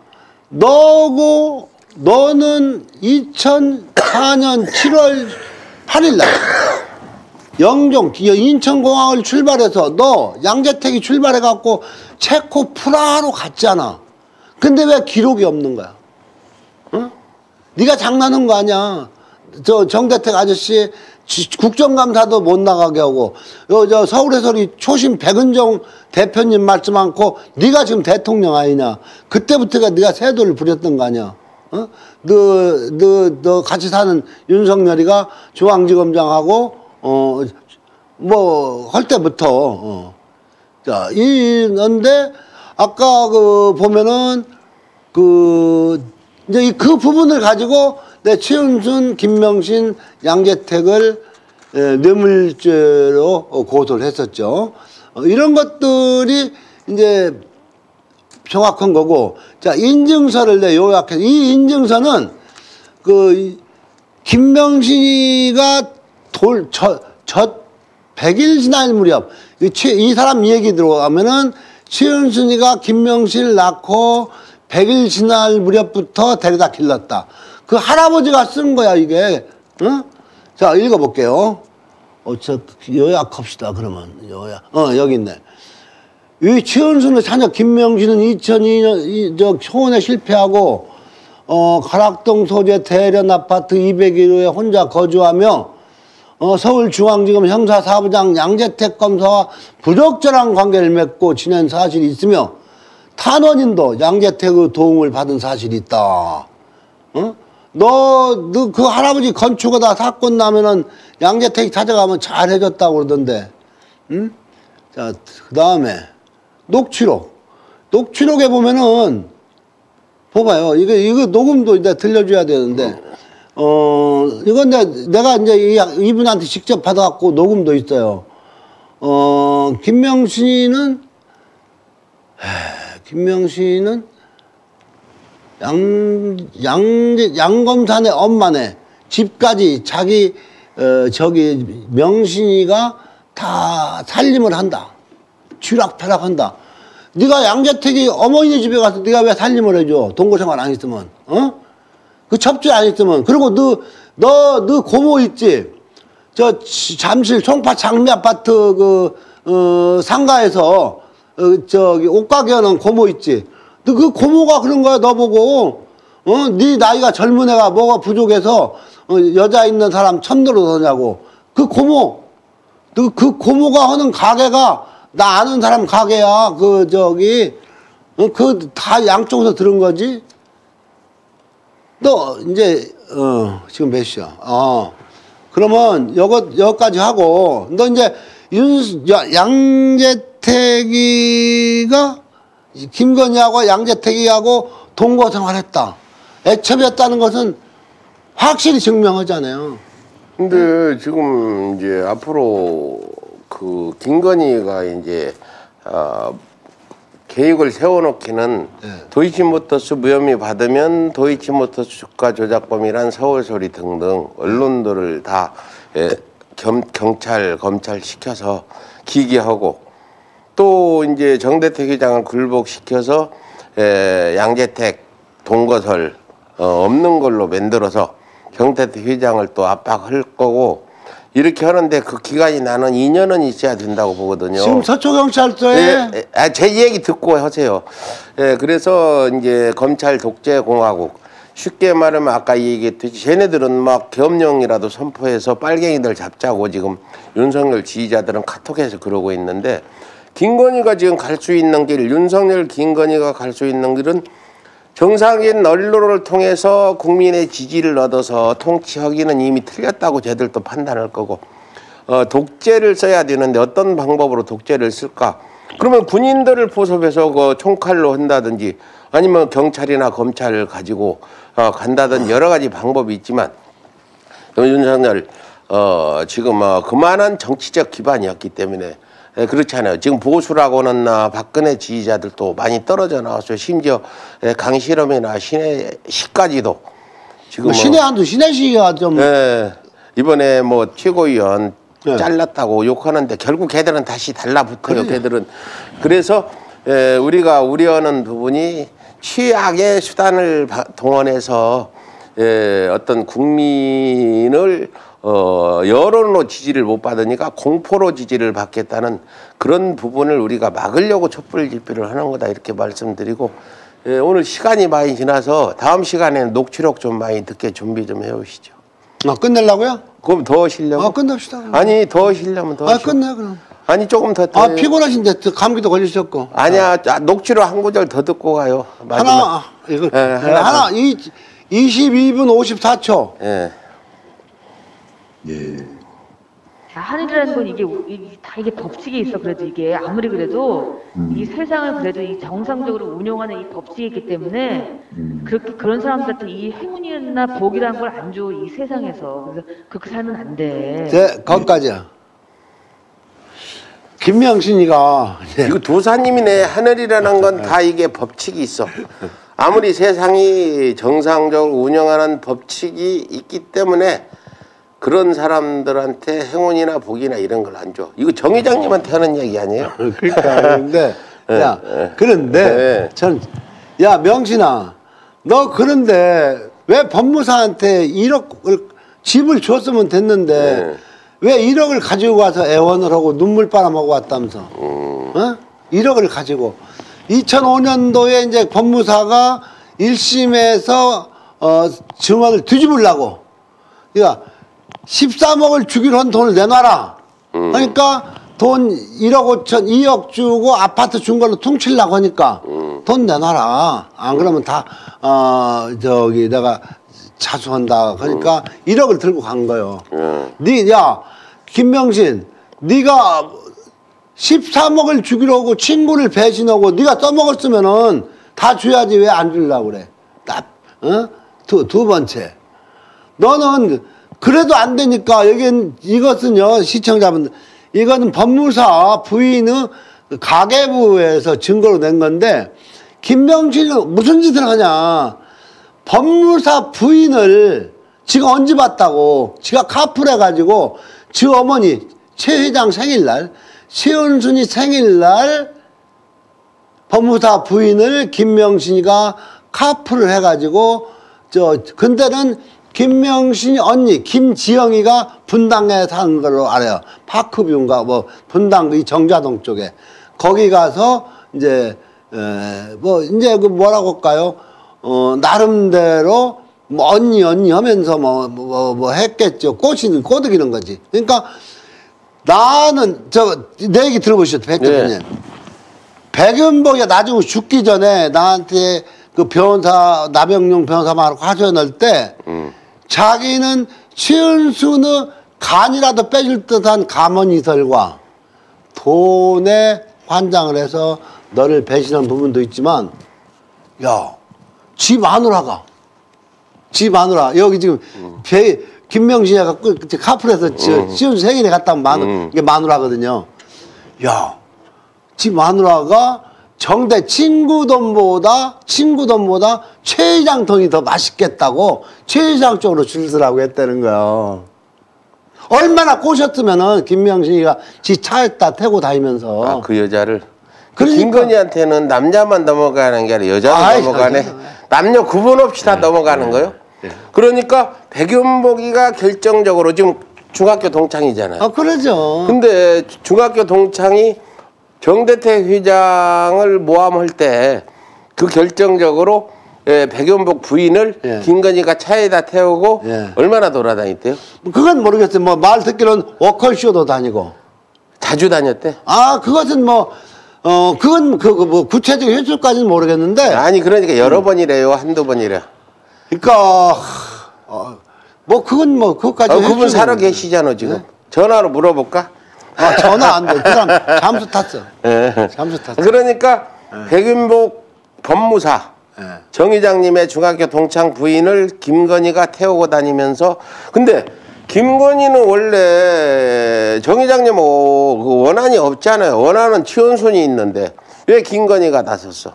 너는 2004년 7월 8일 날 영종 인천공항을 출발해서 너 양재택이 출발해갖고 체코 프라하로 갔잖아. 근데 왜 기록이 없는 거야? 응? 네가 장난한 거 아니야. 저 정대택 아저씨 국정감사도 못 나가게 하고 저 서울에서 초심 백은정 대표님 말씀 않고 네가 지금 대통령 아니냐. 그때부터가 네가 세도를 부렸던 거 아니야. 어? 너 같이 사는 윤석열이가 중앙지검장하고 뭐 할 때부터 자 이런데 아까 그 보면은 이제 그 부분을 가지고 내 최은순, 김명신, 양재택을 뇌물죄로 고소를 했었죠. 이런 것들이 이제 정확한 거고. 자, 인증서를 내 요약해서 이 인증서는 김명신이가 100일 지날 무렵 이 사람 얘기 들어가면은 최은순이가 김명신을 낳고 100일 지날 무렵부터 데려다 길렀다. 그 할아버지가 쓴 거야 이게. 응? 자, 읽어볼게요. 저 요약합시다. 그러면 요약. 여기 있네. 이 최은순의 자녀 김명신은 2002년 초원에 실패하고 가락동 소재 대련 아파트 201호에 혼자 거주하며 서울중앙지검 형사사부장 양재택 검사와 부적절한 관계를 맺고 지낸 사실이 있으며 탄원인도 양재택의 도움을 받은 사실이 있다. 너 그 할아버지 건축하다 사건 나면은 양재택 찾아가면 잘 해줬다고 그러던데. 응? 자, 그 다음에 녹취록. 녹취록에 보면은 봐봐요. 이거 녹음도 이제 들려줘야 되는데. 이건 내가 이제 이분한테 직접 받아갖고 녹음도 있어요. 김명신은 양검산의 엄마네. 집까지 자기, 명신이가 다 살림을 한다. 쥐락펴락 한다. 네가 양재택이 어머니 집에 가서 네가 왜 살림을 해줘? 동거생활 안 했으면, 그 첩주 안 했으면. 그리고 너 고모 있지? 잠실 송파 장미 아파트 상가에서, 옷가게 하는 고모 있지? 너 그 고모가 그런 거야, 너 보고. 네 나이가 젊은 애가 뭐가 부족해서, 여자 있는 사람 천도로 서냐고. 그 고모가 하는 가게가 나 아는 사람 가게야. 다 양쪽에서 들은 거지? 너, 이제, 지금 몇 시야? 그러면, 여기까지 하고, 너 이제, 양재택이가, 김건희하고 양재택이하고 동거 생활했다. 애첩이었다는 것은 확실히 증명하잖아요. 근데 지금 이제 앞으로 김건희가 이제 계획을 세워놓기는 도이치모터스 무혐의 받으면 도이치모터스 주가 조작범이란 서울소리 등등 언론들을 다 경찰, 검찰 시켜서 기기하고 또 이제 정대택 회장을 굴복시켜서 양재택 동거설 없는 걸로 만들어서 정대택 회장을 또 압박할 거고 이렇게 하는데 그 기간이 나는 2년은 있어야 된다고 보거든요. 지금 서초경찰서에 제 얘기 듣고 하세요. 그래서 이제 검찰 독재공화국 쉽게 말하면 아까 얘기했듯이 쟤네들은 막 계엄령이라도 선포해서 빨갱이들 잡자고 지금 윤석열 지지자들은 카톡에서 그러고 있는데 김건희가 지금 갈 수 있는 길, 윤석열 김건희가 갈 수 있는 길은 정상인 언론을 통해서 국민의 지지를 얻어서 통치하기는 이미 틀렸다고 쟤들도 판단할 거고 독재를 써야 되는데 어떤 방법으로 독재를 쓸까? 그러면 군인들을 포섭해서 총칼로 한다든지 아니면 경찰이나 검찰을 가지고 간다든지 여러 가지 방법이 있지만 윤석열 지금 그만한 정치적 기반이었기 때문에 그렇잖아요. 지금 보수라고는 박근혜 지지자들도 많이 떨어져 나왔어요. 심지어 강실험이나 신혜식까지도 지금 신혜식이가 좀 이번에 최고위원 잘랐다고 욕하는데 결국 걔들은 다시 달라붙어요. 걔들은 그래서 우리가 우려하는 부분이 취약의 수단을 동원해서 어떤 국민을 여론으로 지지를 못 받으니까 공포로 지지를 받겠다는 그런 부분을 우리가 막으려고 촛불집회를 하는 거다 이렇게 말씀드리고 오늘 시간이 많이 지나서 다음 시간에는 녹취록 좀 많이 듣게 준비 좀 해오시죠. 끝내려고요? 그럼 더 쉬려고? 끝냅시다. 아니 더 쉬려면 더 끝내 그럼. 아니 조금 더 피곤하신데 감기도 걸리셨고. 아니야 녹취록 한 구절 더 듣고 가요. 마지막. 하나 22분 54초. 예. 하늘이라는 건 다 이게 법칙이 있어. 그래도 이게 아무리 그래도 이 세상을 그래도 이 정상적으로 운영하는 이 법칙이 있기 때문에 그런 사람들한테 이 행운이나 복이라는 걸 안 줘. 이 세상에서. 그래서 그렇게 살면 안 돼. 거기까지야. 김명신이가 이거 도사님이네. 하늘이라는 건 다 이게 법칙이 있어. 아무리 세상이 정상적으로 운영하는 법칙이 있기 때문에 그런 사람들한테 행운이나 복이나 이런 걸 안 줘. 이거 정 회장님한테 하는 얘기 아니에요? 그러니까 그런데 전 야 명신아 너 그런데 왜 법무사한테 1억을 집을 줬으면 됐는데 왜 1억을 가지고 가서 애원을 하고 눈물바람 하고 왔다면서 어? 1억을 가지고 2005년도에 이제 법무사가 1심에서 증언을 뒤집으려고 그러니까 13억을 주기로 한 돈을 내놔라. 그러니까 돈 1억 5천, 2억 주고 아파트 준 걸로 퉁치려고 하니까 돈 내놔라. 안 그러면 다, 내가 자수한다. 그러니까 1억을 들고 간 거예요. 야, 김명신, 네가 13억을 주기로 하고 친구를 배신하고 네가 써먹었으면은 다 줘야지 왜 안 주려고 그래. 두 번째. 너는 그래도 안 되니까 이것은요 시청자분들 이거는 법무사 부인의 가계부에서 증거로 낸 건데 김명신은 무슨 짓을 하냐. 법무사 부인을 지가 언제 봤다고 지가 카풀해가지고 지 어머니 최 회장 생일날 최은순이 생일날 법무사 부인을 김명신이가 카풀을 해가지고 근데는 김명신이 언니 김지영이가 분당에 사는 걸로 알아요. 파크뷰인가 뭐 분당 이 정자동 쪽에 거기 가서 이제 이제 그 뭐라고 할까요? 나름대로 뭐 언니 하면서 뭐 했겠죠. 꼬드기는 거지. 그러니까 나는 내 얘기 들어보시죠, 백 대표님. 백윤복이 나중에 죽기 전에 나한테 그 변호사 나병용 변호사만 화제 넣을 때 자기는 최은순의 간이라도 빼줄 듯한 감언이설과 돈에 환장을 해서 너를 배신한 부분도 있지만 야, 지 마누라 여기 지금 김명신이가 카풀에서 지은 생일에 갔다 온 이게 마누라거든요. 야, 지 마누라가 정대 친구 돈보다 최 회장 돈이 더 맛있겠다고 최 회장 쪽으로 줄 서라고 했다는 거야. 얼마나 꼬셨으면은 김명신이가 지 차에다 태고 다니면서 그 여자를 그러니까. 김건희한테는 남자만 넘어가는 게 아니라 여자도 넘어가네. 남녀 구분 없이 다 넘어가는 거요. 그러니까 백윤복이가 결정적으로 지금 중학교 동창이잖아요. 그러죠. 근데 중학교 동창이 정대택 회장을 모함할 때 그 결정적으로 백윤복 부인을 김건희가 차에다 태우고 얼마나 돌아다녔대요? 그건 모르겠어요. 뭐 말 듣기로는 워컬쇼도 다니고 자주 다녔대. 그것은 그건 뭐 구체적인 횟수까지는 모르겠는데 아니 그러니까 여러 번이래요. 한두 번이래. 그러니까 그건 그것까지 그분 살아 계시잖아 지금. 전화로 물어볼까? 전화 안 돼. 그 사람 잠수 탔어. 잠수 탔어. 그러니까 백윤복 법무사 정 회장님의 중학교 동창 부인을 김건희가 태우고 다니면서 근데 김건희는 원래 정 회장님 그 원한이 없잖아요. 원한은 최은순이 있는데 왜 김건희가 나섰어?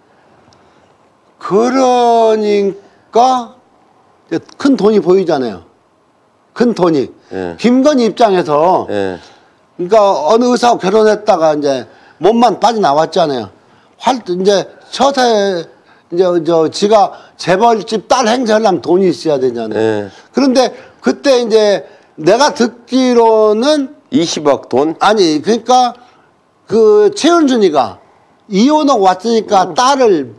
그러니까 큰 돈이 보이잖아요. 큰 돈이. 김건희 입장에서 그러니까 어느 의사하고 결혼했다가 이제 몸만 빠져나왔잖아요. 이제 처세 지가 재벌집 딸 행세하려면 돈이 있어야 되잖아요. 그런데 그때 이제 내가 듣기로는 20억 돈? 아니 그러니까 그 최은순이가 이혼하고 왔으니까 딸을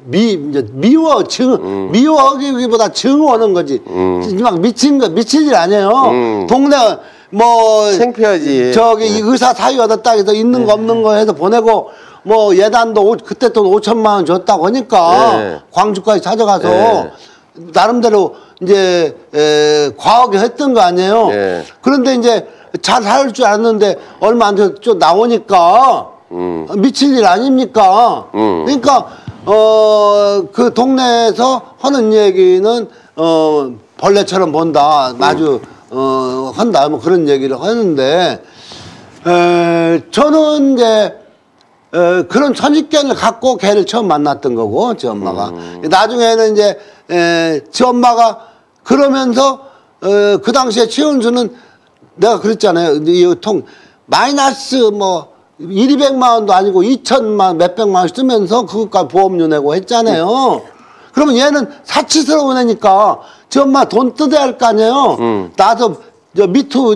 미워하기보다 증오하는 거지. 막 미친 일 아니에요. 동네 창피하지. 이 의사 사위 얻었다 해서 있는 거 없는 거 해서 보내고 예단도 그때 돈 5천만 원 줬다고 하니까 광주까지 찾아가서 나름대로 이제 과하게 했던 거 아니에요. 그런데 이제 잘 살 줄 알았는데 얼마 안 돼서 좀 나오니까 미칠 일 아닙니까? 그러니까 그 동네에서 하는 얘기는 벌레처럼 본다, 마주 한다, 뭐 그런 얘기를 하는데 저는 이제 그런 선입견을 갖고 걔를 처음 만났던 거고, 지 엄마가. 나중에는 이제 지 엄마가 그러면서 그 당시에 최은수는 내가 그랬잖아요. 이 마이너스 뭐 200만 원도 아니고 2천만 몇백만 원씩 쓰면서 그것까지 보험료 내고 했잖아요. 그러면 얘는 사치스러운 애니까 지 엄마 돈 뜯어야 할 거 아니에요. 나도 저 미투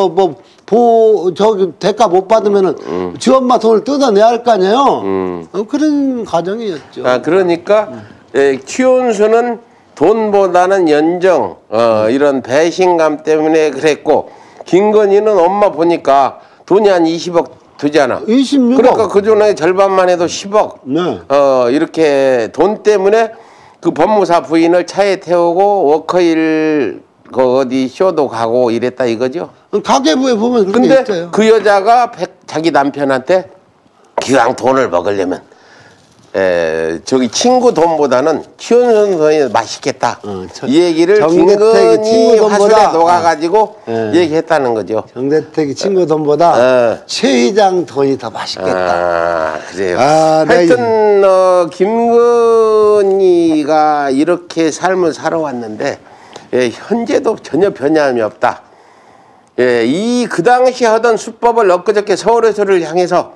저기 대가 못 받으면은 지 엄마 돈을 뜯어내야 할 거 아니에요. 그런 과정이었죠. 아, 그러니까 최은수는 돈보다는 연정, 이런 배신감 때문에 그랬고, 김건희는 엄마 보니까 돈이 한 20억 되잖아. 26억. 그러니까 그 전에 절반만 해도 10억. 네. 이렇게 돈 때문에 그 법무사 부인을 차에 태우고 워커힐 그 어디 쇼도 가고 이랬다 이거죠. 가계부에 보면 그런 게 근데 있어요. 그 여자가 자기 남편한테 기왕 돈을 먹으려면 저기 친구 돈보다는 최은수 돈이 맛있겠다. 이 얘기를 정대택이 친구 김건희 돈보다 화술에 녹아가지고 얘기했다는 거죠. 정대택이 친구 돈보다 최 회장 돈이 더 맛있겠다. 아, 그래요. 아, 하여튼 김건희가 이렇게 삶을 살아왔는데 현재도 전혀 변함이 없다. 이 그 당시 하던 수법을 엊그저께 서울에서를 향해서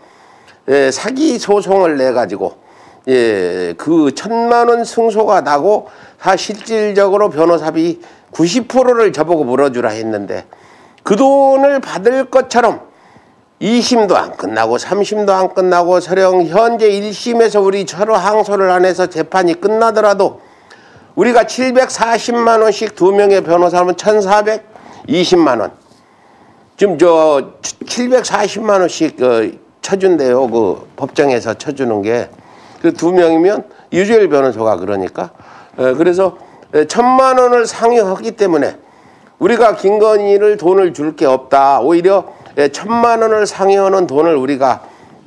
사기 소송을 내 가지고 그 1,000만 원 승소가 나고 실질적으로 변호사비 90%를 저보고 물어주라 했는데 그 돈을 받을 것처럼 2심도 안 끝나고 3심도 안 끝나고 설령 현재 1심에서 우리 서로 항소를 안 해서 재판이 끝나더라도 우리가 740만 원씩 두 명의 변호사 하면 1,420만 원. 지금 저 740만 원씩 쳐준대요. 그 법정에서 쳐주는 게. 그 두 명이면 유주열 변호사가 그러니까. 그래서 1,000만 원을 상여하기 때문에 우리가 김건희를 돈을 줄 게 없다. 오히려 1,000만 원을 상여하는 돈을 우리가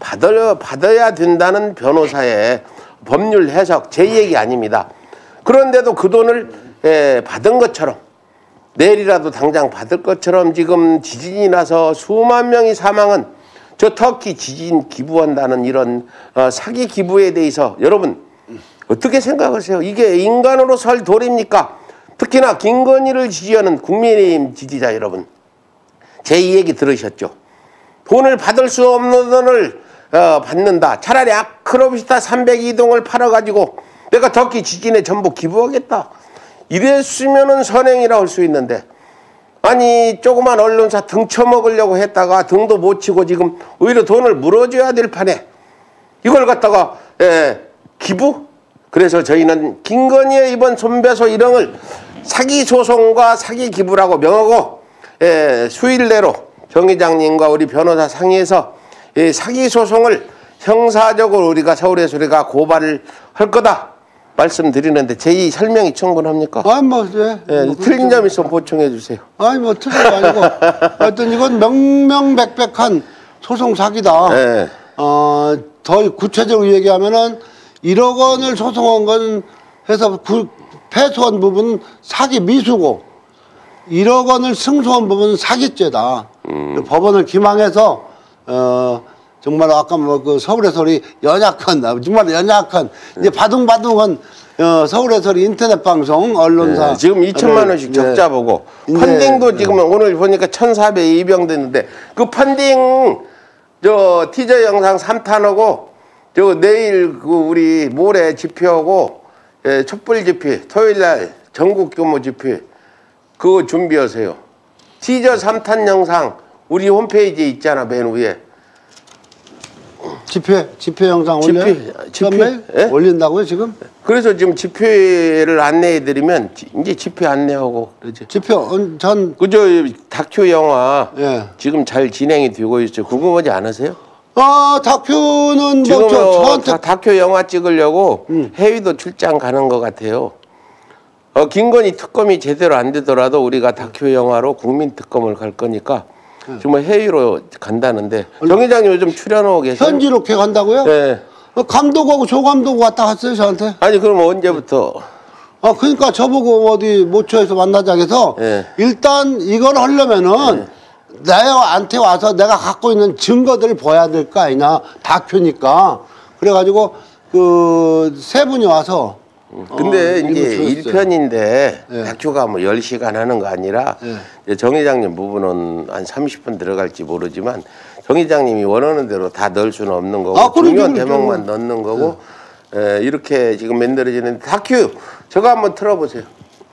받아야 된다는 변호사의 법률 해석, 제 얘기 아닙니다. 그런데도 그 돈을 받은 것처럼 내일이라도 당장 받을 것처럼 지금 지진이 나서 수만 명이 사망한 저 터키 지진 기부한다는 이런 사기 기부에 대해서 여러분 어떻게 생각하세요? 이게 인간으로 살 도리입니까? 특히나 김건희를 지지하는 국민의힘 지지자 여러분, 제 이 얘기 들으셨죠? 돈을 받을 수 없는 돈을 받는다. 차라리 아크로비스타 302동을 팔아가지고 내가 터키 지진에 전부 기부하겠다. 이랬으면은 선행이라 할 수 있는데, 아니 조그만 언론사 등 쳐먹으려고 했다가 등도 못 치고 지금 오히려 돈을 물어줘야 될 판에 이걸 갖다가 기부? 그래서 저희는 김건희의 이번 손배소 일행을 사기 소송과 사기 기부라고 명하고 수일 내로 정 회장님과 우리 변호사 상의해서 사기 소송을 형사적으로 우리가 서울에서 우리가 고발을 할 거다 말씀드리는데 제 이 설명이 충분합니까? 아니 뭐, 틀린 점 있으면 보충해 주세요. 아니 뭐 틀린 거 아니고 하여튼 이건 명명백백한 소송 사기다. 네. 더 구체적으로 얘기하면은 1억 원을 소송한 건 해서 패소한 부분은 사기 미수고 1억 원을 승소한 부분은 사기죄다. 법원을 기망해서 정말 아까 뭐 그 서울에서 우리 연약한 정말 연약한 이제 바둥바둥한 서울에서 우리 인터넷 방송 언론사 지금 2천만 원씩 적자 보고 펀딩도 지금 오늘 보니까 1,400 됐는데 그 펀딩 저 티저 영상 3탄하고 저 내일 그 우리 모레 집회하고 촛불 집회 토요일날 전국 규모 집회 그거 준비하세요. 티저 3탄 영상 우리 홈페이지에 있잖아. 맨 위에 집회 영상 집회 올린다고요 지금? 그래서 지금 집회를 안내해드리면 이제 집회 안내하고 그러죠. 집회 전 그저 다큐 영화 예. 지금 잘 진행이 되고 있죠. 궁금하지 않으세요? 다큐는 지금 뭐 저한테 다큐 영화 찍으려고 해외도 출장 가는 것 같아요. 김건희 특검이 제대로 안 되더라도 우리가 다큐 영화로 국민 특검을 갈 거니까 정말 해외로 간다는데 정 회장님 요즘 출연하고 계세요? 현지 로케 간다고요? 네. 감독하고 조감독 왔다 갔어요 저한테. 아니 그럼 언제부터? 그러니까 저보고 어디 모처에서 만나자 해서 예. 일단 이걸 하려면은 나한테 와서 내가 갖고 있는 증거들을 봐야 될 거 아니냐. 다큐니까. 그래가지고 그 세 분이 와서 근데 이제 일을 1편인데 예. 다큐가 뭐 10시간 하는 거 아니라 이제 정 회장님 부분은 한 30분 들어갈지 모르지만 정 회장님이 원하는 대로 다 넣을 수는 없는 거고 중요한 대목만 넣는 거고 이렇게 지금 만들어지는 다큐 저거 한번 틀어보세요.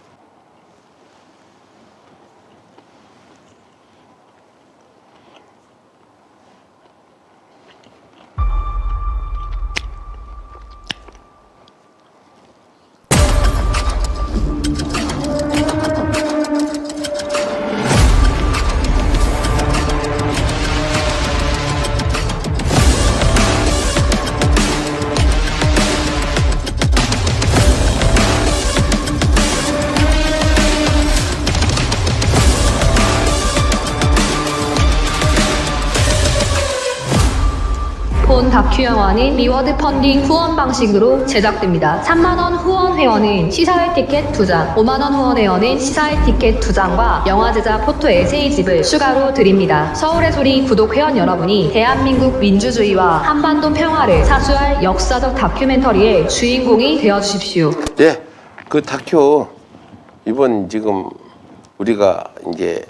본 다큐 영화는 리워드 펀딩 후원 방식으로 제작됩니다. 3만원 후원 회원은 시사회 티켓 2장, 5만원 후원 회원은 시사회 티켓 2장과 영화 제작 포토 에세이집을 추가로 드립니다. 서울의 소리 구독 회원 여러분이 대한민국 민주주의와 한반도 평화를 사수할 역사적 다큐멘터리의 주인공이 되어주십시오. 네, 그 다큐 이번 지금 우리가 이제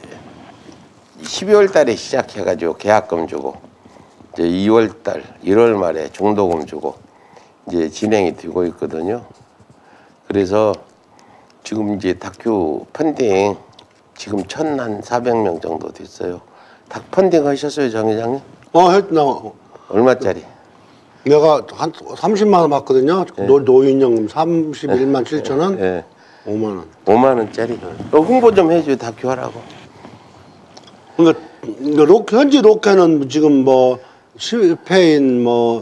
12월 달에 시작해가지고 계약금 주고 이제 2월 달, 1월 말에 중도금 주고 이제 진행이 되고 있거든요. 그래서 지금 이제 다큐 펀딩 지금 1,400명 정도 됐어요. 다 펀딩 하셨어요, 정 회장님? 했나. 얼마짜리? 내가 한 30만 원 받거든요. 노인연금 31만 7천 원. 네. 5만 원. 5만 원짜리. 홍보 좀 해줘요, 다큐 하라고. 그러니까 현지 로케는 지금 뭐 실패인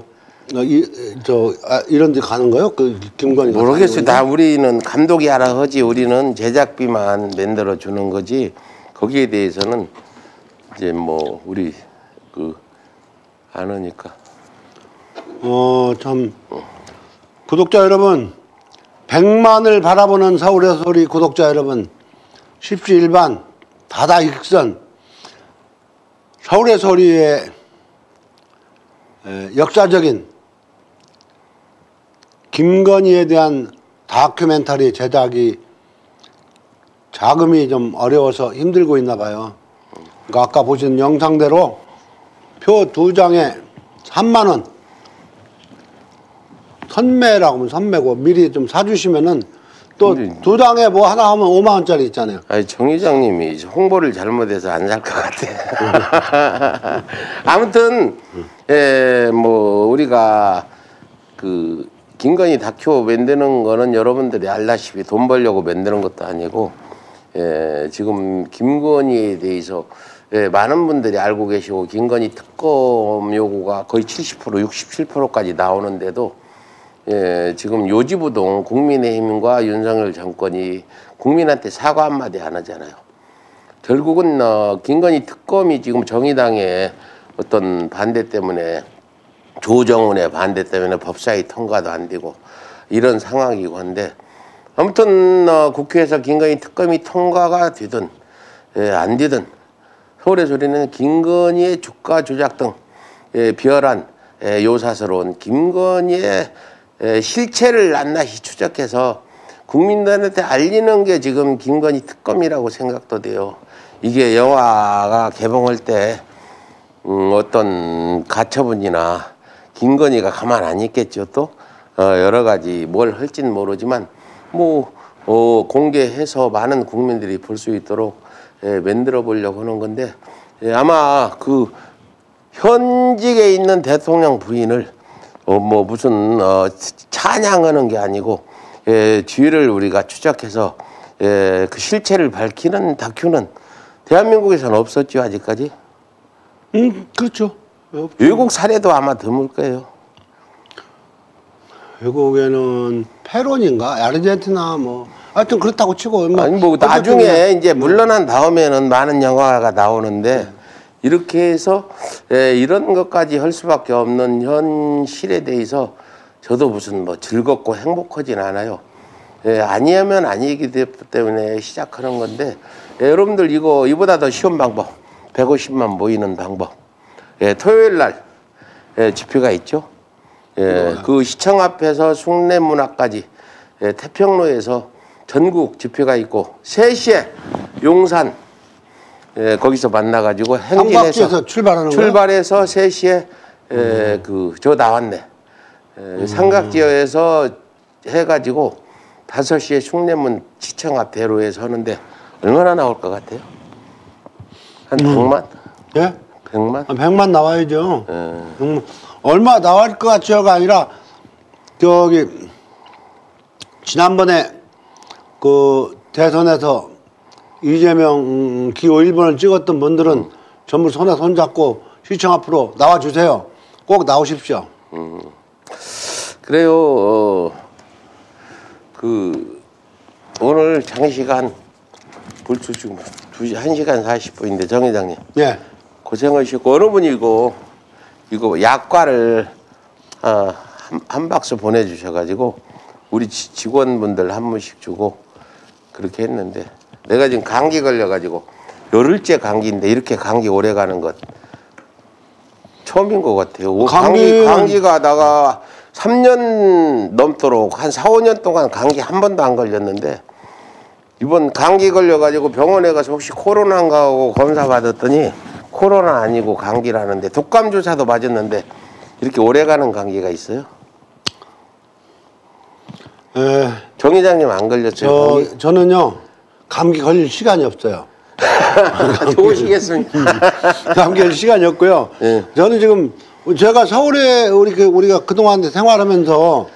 이런 데 가는 거요? 그 김건희 모르겠어요. 다 우리는 감독이 알아 하지 우리는 제작비만 만들어 주는 거지 거기에 대해서는 이제 뭐 우리 그 아느니까. 참 구독자 여러분 100만을 바라보는 서울의 소리 구독자 여러분 십시일반 다다익선 서울의 소리의 역사적인 김건희에 대한 다큐멘터리 제작이 자금이 좀 어려워서 힘들고 있나 봐요. 그러니까 아까 보신 영상대로 표 2장에 3만 원 선매라고 하면 선매고 미리 좀 사주시면은 또 2장에 뭐 하나 하면 5만 원짜리 있잖아요. 아니 정 회장님이 홍보를 잘못해서 안 살 것 같아. 아무튼 뭐 우리가 그 김건희 다큐 만드는 거는 여러분들이 알다시피 돈 벌려고 만드는 것도 아니고 지금 김건희에 대해서 많은 분들이 알고 계시고 김건희 특검 요구가 거의 70% 67%까지 나오는데도 지금 요지부동 국민의힘과 윤석열 정권이 국민한테 사과 한마디 안 하잖아요. 결국은 김건희 특검이 지금 정의당의 어떤 반대 때문에 조정훈의 반대 때문에 법사위 통과도 안 되고 이런 상황이고 한데 아무튼 국회에서 김건희 특검이 통과가 되든 안 되든 서울의 소리는 김건희의 주가 조작 등 비열한 요사스러운 김건희의 실체를 낱낱이 추적해서 국민들한테 알리는 게 지금 김건희 특검이라고 생각도 돼요. 이게 영화가 개봉할 때 어떤 가처분이나 김건희가 가만 안 있겠죠. 또 여러 가지 뭘 할지는 모르지만 뭐 공개해서 많은 국민들이 볼 수 있도록 만들어 보려고 하는 건데 아마 그 현직에 있는 대통령 부인을 뭐 무슨 찬양하는 게 아니고 뒤를 우리가 추적해서 그 실체를 밝히는 다큐는 대한민국에서는 없었죠 아직까지. 그렇죠. 외국 사례도 아마 드물 거예요. 외국에는 페론인가 아르헨티나 뭐 하여튼 그렇다고 치고. 아니 뭐 나중에 이제 물러난 다음에는 많은 영화가 나오는데 이렇게 해서 이런 것까지 할 수밖에 없는 현실에 대해서 저도 무슨 뭐 즐겁고 행복하진 않아요. 아니하면 아니기 때문에 시작하는 건데 여러분들 이보다 더 쉬운 방법 150만 모이는 방법. 토요일 날 집회가 있죠. 그 시청 앞에서 숭례문화까지 태평로에서 전국 집회가 있고 3시에 용산 거기서 만나가지고 행진해서 출발해서 3시에 저 나왔네. 삼각지어에서 해가지고 5시에 숭례문 시청 앞 대로에 서는데 얼마나 나올 것 같아요? 한 100만? 예? 100만? 100만 나와야죠. 얼마 나올 것 같죠가 아니라 저기 지난번에 그 대선에서 이재명 기호 1번을 찍었던 분들은 전부 손에 손잡고 시청 앞으로 나와주세요. 꼭 나오십시오. 그래요. 오늘 장시간 불수 지금 1시간 40분인데 정 회장님. 예. 고생하셨고 어느 분이 이거 약과를 한 박스 보내주셔가지고 우리 직원분들 한 분씩 주고 그렇게 했는데 내가 지금 감기 걸려가지고 열흘째 감기인데 이렇게 감기 오래 가는 것 처음인 것 같아요. 감기가 나가 3년 넘도록 한 4, 5년 동안 감기 한 번도 안 걸렸는데 이번 감기 걸려가지고 병원에 가서 혹시 코로나인가 하고 검사 받았더니 코로나 아니고 감기라는데 독감 주사도 맞았는데 이렇게 오래 가는 감기가 있어요? 정 회장님 안 걸렸어요? 저는요 감기 걸릴 시간이 없어요. 좋으시겠습니다. 감기 걸릴 시간이 없고요. 네. 저는 지금 제가 서울에 우리가 그동안 생활하면서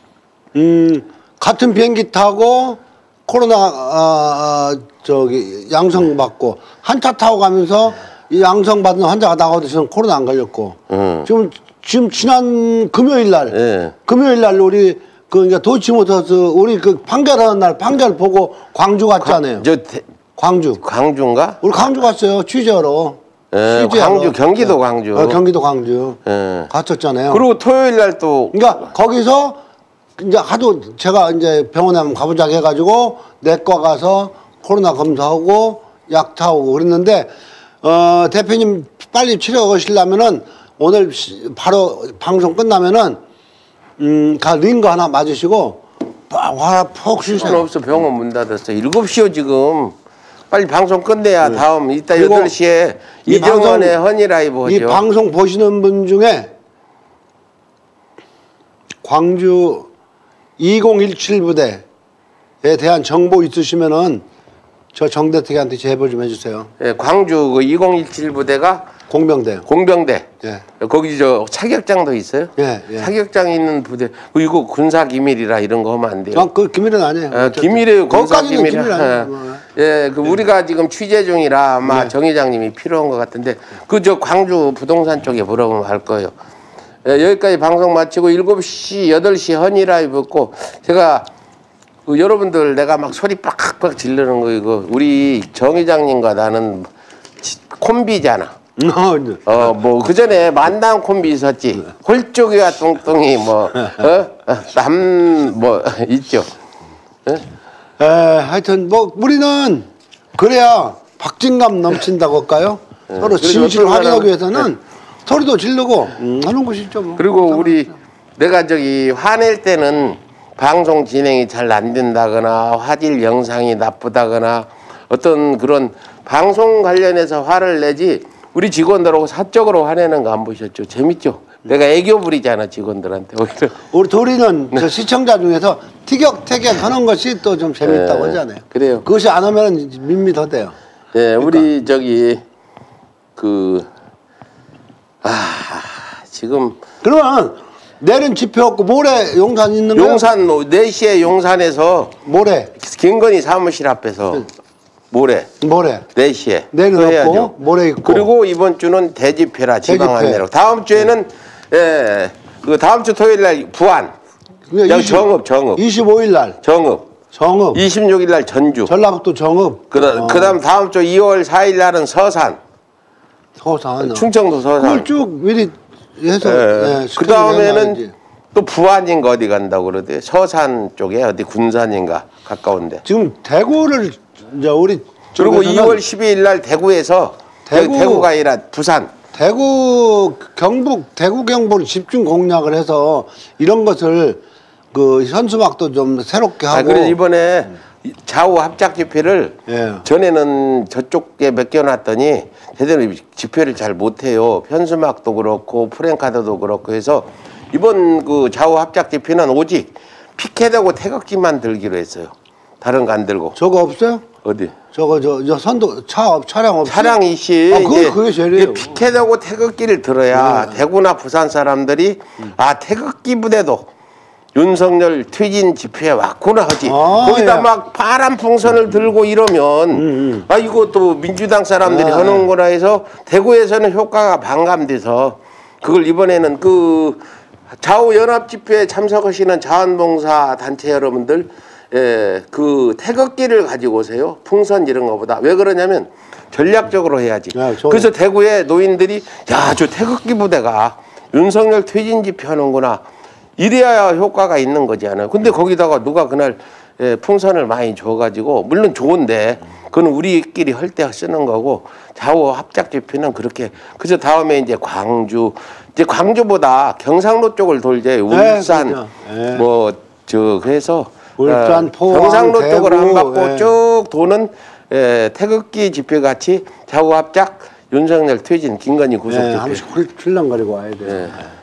같은 비행기 타고 코로나 양성 받고 한 차 타고 가면서 이 양성 받은 환자가 나가도 저는 코로나 안 걸렸고 지금 지난 금요일 날 우리 그러니까 도이치모터스 우리 그 판결하는 날 판결 보고 광주 갔잖아요. 광주인가? 우리 광주 갔어요 취재하러. 광주 경기도 광주. 경기도 광주. 갔었잖아요. 그리고 토요일 날 또 그러니까 거기서 이제 하도 제가 이제 병원에 한번 가보자고 해가지고 내과 가서 코로나 검사하고 약 타오고 그랬는데 대표님 빨리 치료하시려면은 오늘 바로 방송 끝나면은 링거 하나 맞으시고 푹 쉬세요. 없어 병원 문 닫았어. 7시요 지금. 빨리 방송 끝내야 다음 이따 8시에 이정원의 허니라이브 하죠. 이 방송 보시는 분 중에 광주 2017 부대에 대한 정보 있으시면은 저 정대택한테 제보 좀 해주세요. 광주 그 2017 부대가 공병대. 예. 거기 저 차격장도 있어요. 예. 차격장 있는 부대. 이거 군사 기밀이라 이런 거 하면 안 돼요. 그 기밀은 아니에요. 기밀이에요. 군사 기밀. 기밀 아니에요. 우리가 지금 취재 중이라 아마 정 회장님이 필요한 것 같은데 저 광주 부동산 쪽에 물어보면 할 거예요. 여기까지 방송 마치고 7시, 8시 허니라이브 있고 제가 여러분들 내가 막 소리 빡빡 지르는 거 이거 우리 정 회장님과 나는 콤비잖아. 뭐 그 전에 만남 콤비 있었지. 홀쭉이와 뚱뚱이 있죠. 하여튼 뭐 우리는 그래야 박진감 넘친다고 할까요? 서로 진실을 확인하기 위해서는 소리도 지르고 하는 것이죠. 뭐. 그리고 내가 화낼 때는 방송 진행이 잘 안 된다거나 화질 영상이 나쁘다거나 어떤 그런 방송 관련해서 화를 내지 우리 직원들하고 사적으로 화내는 거 안 보셨죠? 재밌죠? 내가 애교 부리잖아 직원들한테. 우리 도리는 저 시청자 중에서 티격태격 하는 것이 또 좀 재밌다고 하잖아요. 그래요. 그것이 안 하면 밋밋하대요. 그러니까. 우리 지금 그러면 내일은 집회 없고 모레 용산 있는 거예요? 용산 4시에 용산에서 모레 김건희 사무실 앞에서 모레 4시에 내일은 없고 모레 있고 그리고 이번 주는 대집회라 지방안내로 다음 주에는 다음 주 토요일 날 부안 정읍 25일 날 정읍 정읍. 26일 날 전주. 전라북도 정읍. 그다음 다음 주 2월 4일 날은 서산. 서산. 충청도 서산. 그걸 쭉 미리 해서. 예. 그 다음에는 또 부안인가 어디 간다고 그러대. 서산 쪽에 어디 군산인가 가까운데. 지금 대구를 이제 우리 그리고 쪽에서는 2월 12일 날 대구에서 대구가 아니라 부산. 대구 경북을 집중 공략을 해서 이런 것을 그 현수막도 좀 새롭게 하고. 그래서 이번에 좌우 합작 집회를 예. 전에는 저쪽에 맡겨놨더니 제대로 집회를 잘 못해요. 현수막도 그렇고 프랭카드도 그렇고 해서 이번 그 좌우 합작 집회는 오직 피켓하고 태극기만 들기로 했어요. 다른 거 안 들고. 저거 없어요? 어디? 저거 저 선도 차량 없어요? 차량 이시 그게 제일이에요. 피켓하고 태극기를 들어야 대구나 부산 사람들이 아 태극기 부대도 윤석열 퇴진 집회에 왔구나 하지. 거기다 예. 막 파란 풍선을 들고 이러면 아 이것도 민주당 사람들이 하는구나 해서 대구에서는 효과가 반감돼서 그걸 이번에는 그 좌우 연합 집회에 참석하시는 자원봉사 단체 여러분들 그 태극기를 가지고 오세요. 풍선 이런 거보다. 왜 그러냐면 전략적으로 해야지. 그래서 대구에 노인들이 야, 저 태극기 부대가 윤석열 퇴진 집회 하는구나. 이래야 효과가 있는 거잖아요. 근데 거기다가 누가 그날 풍선을 많이 줘가지고 물론 좋은데 그건 우리끼리 할 때 쓰는 거고 좌우 합작 집회는 그렇게 그래서 다음에 이제 광주보다 경상도 쪽을 돌제 울산 뭐 저 그래서 울산 포항 경상도 대구, 쪽을 안 받고 쭉 도는 태극기 집회 같이 좌우 합작 윤석열 퇴진 김건희 구속 집회. 한 번씩 훌렁거리고 와야 돼요.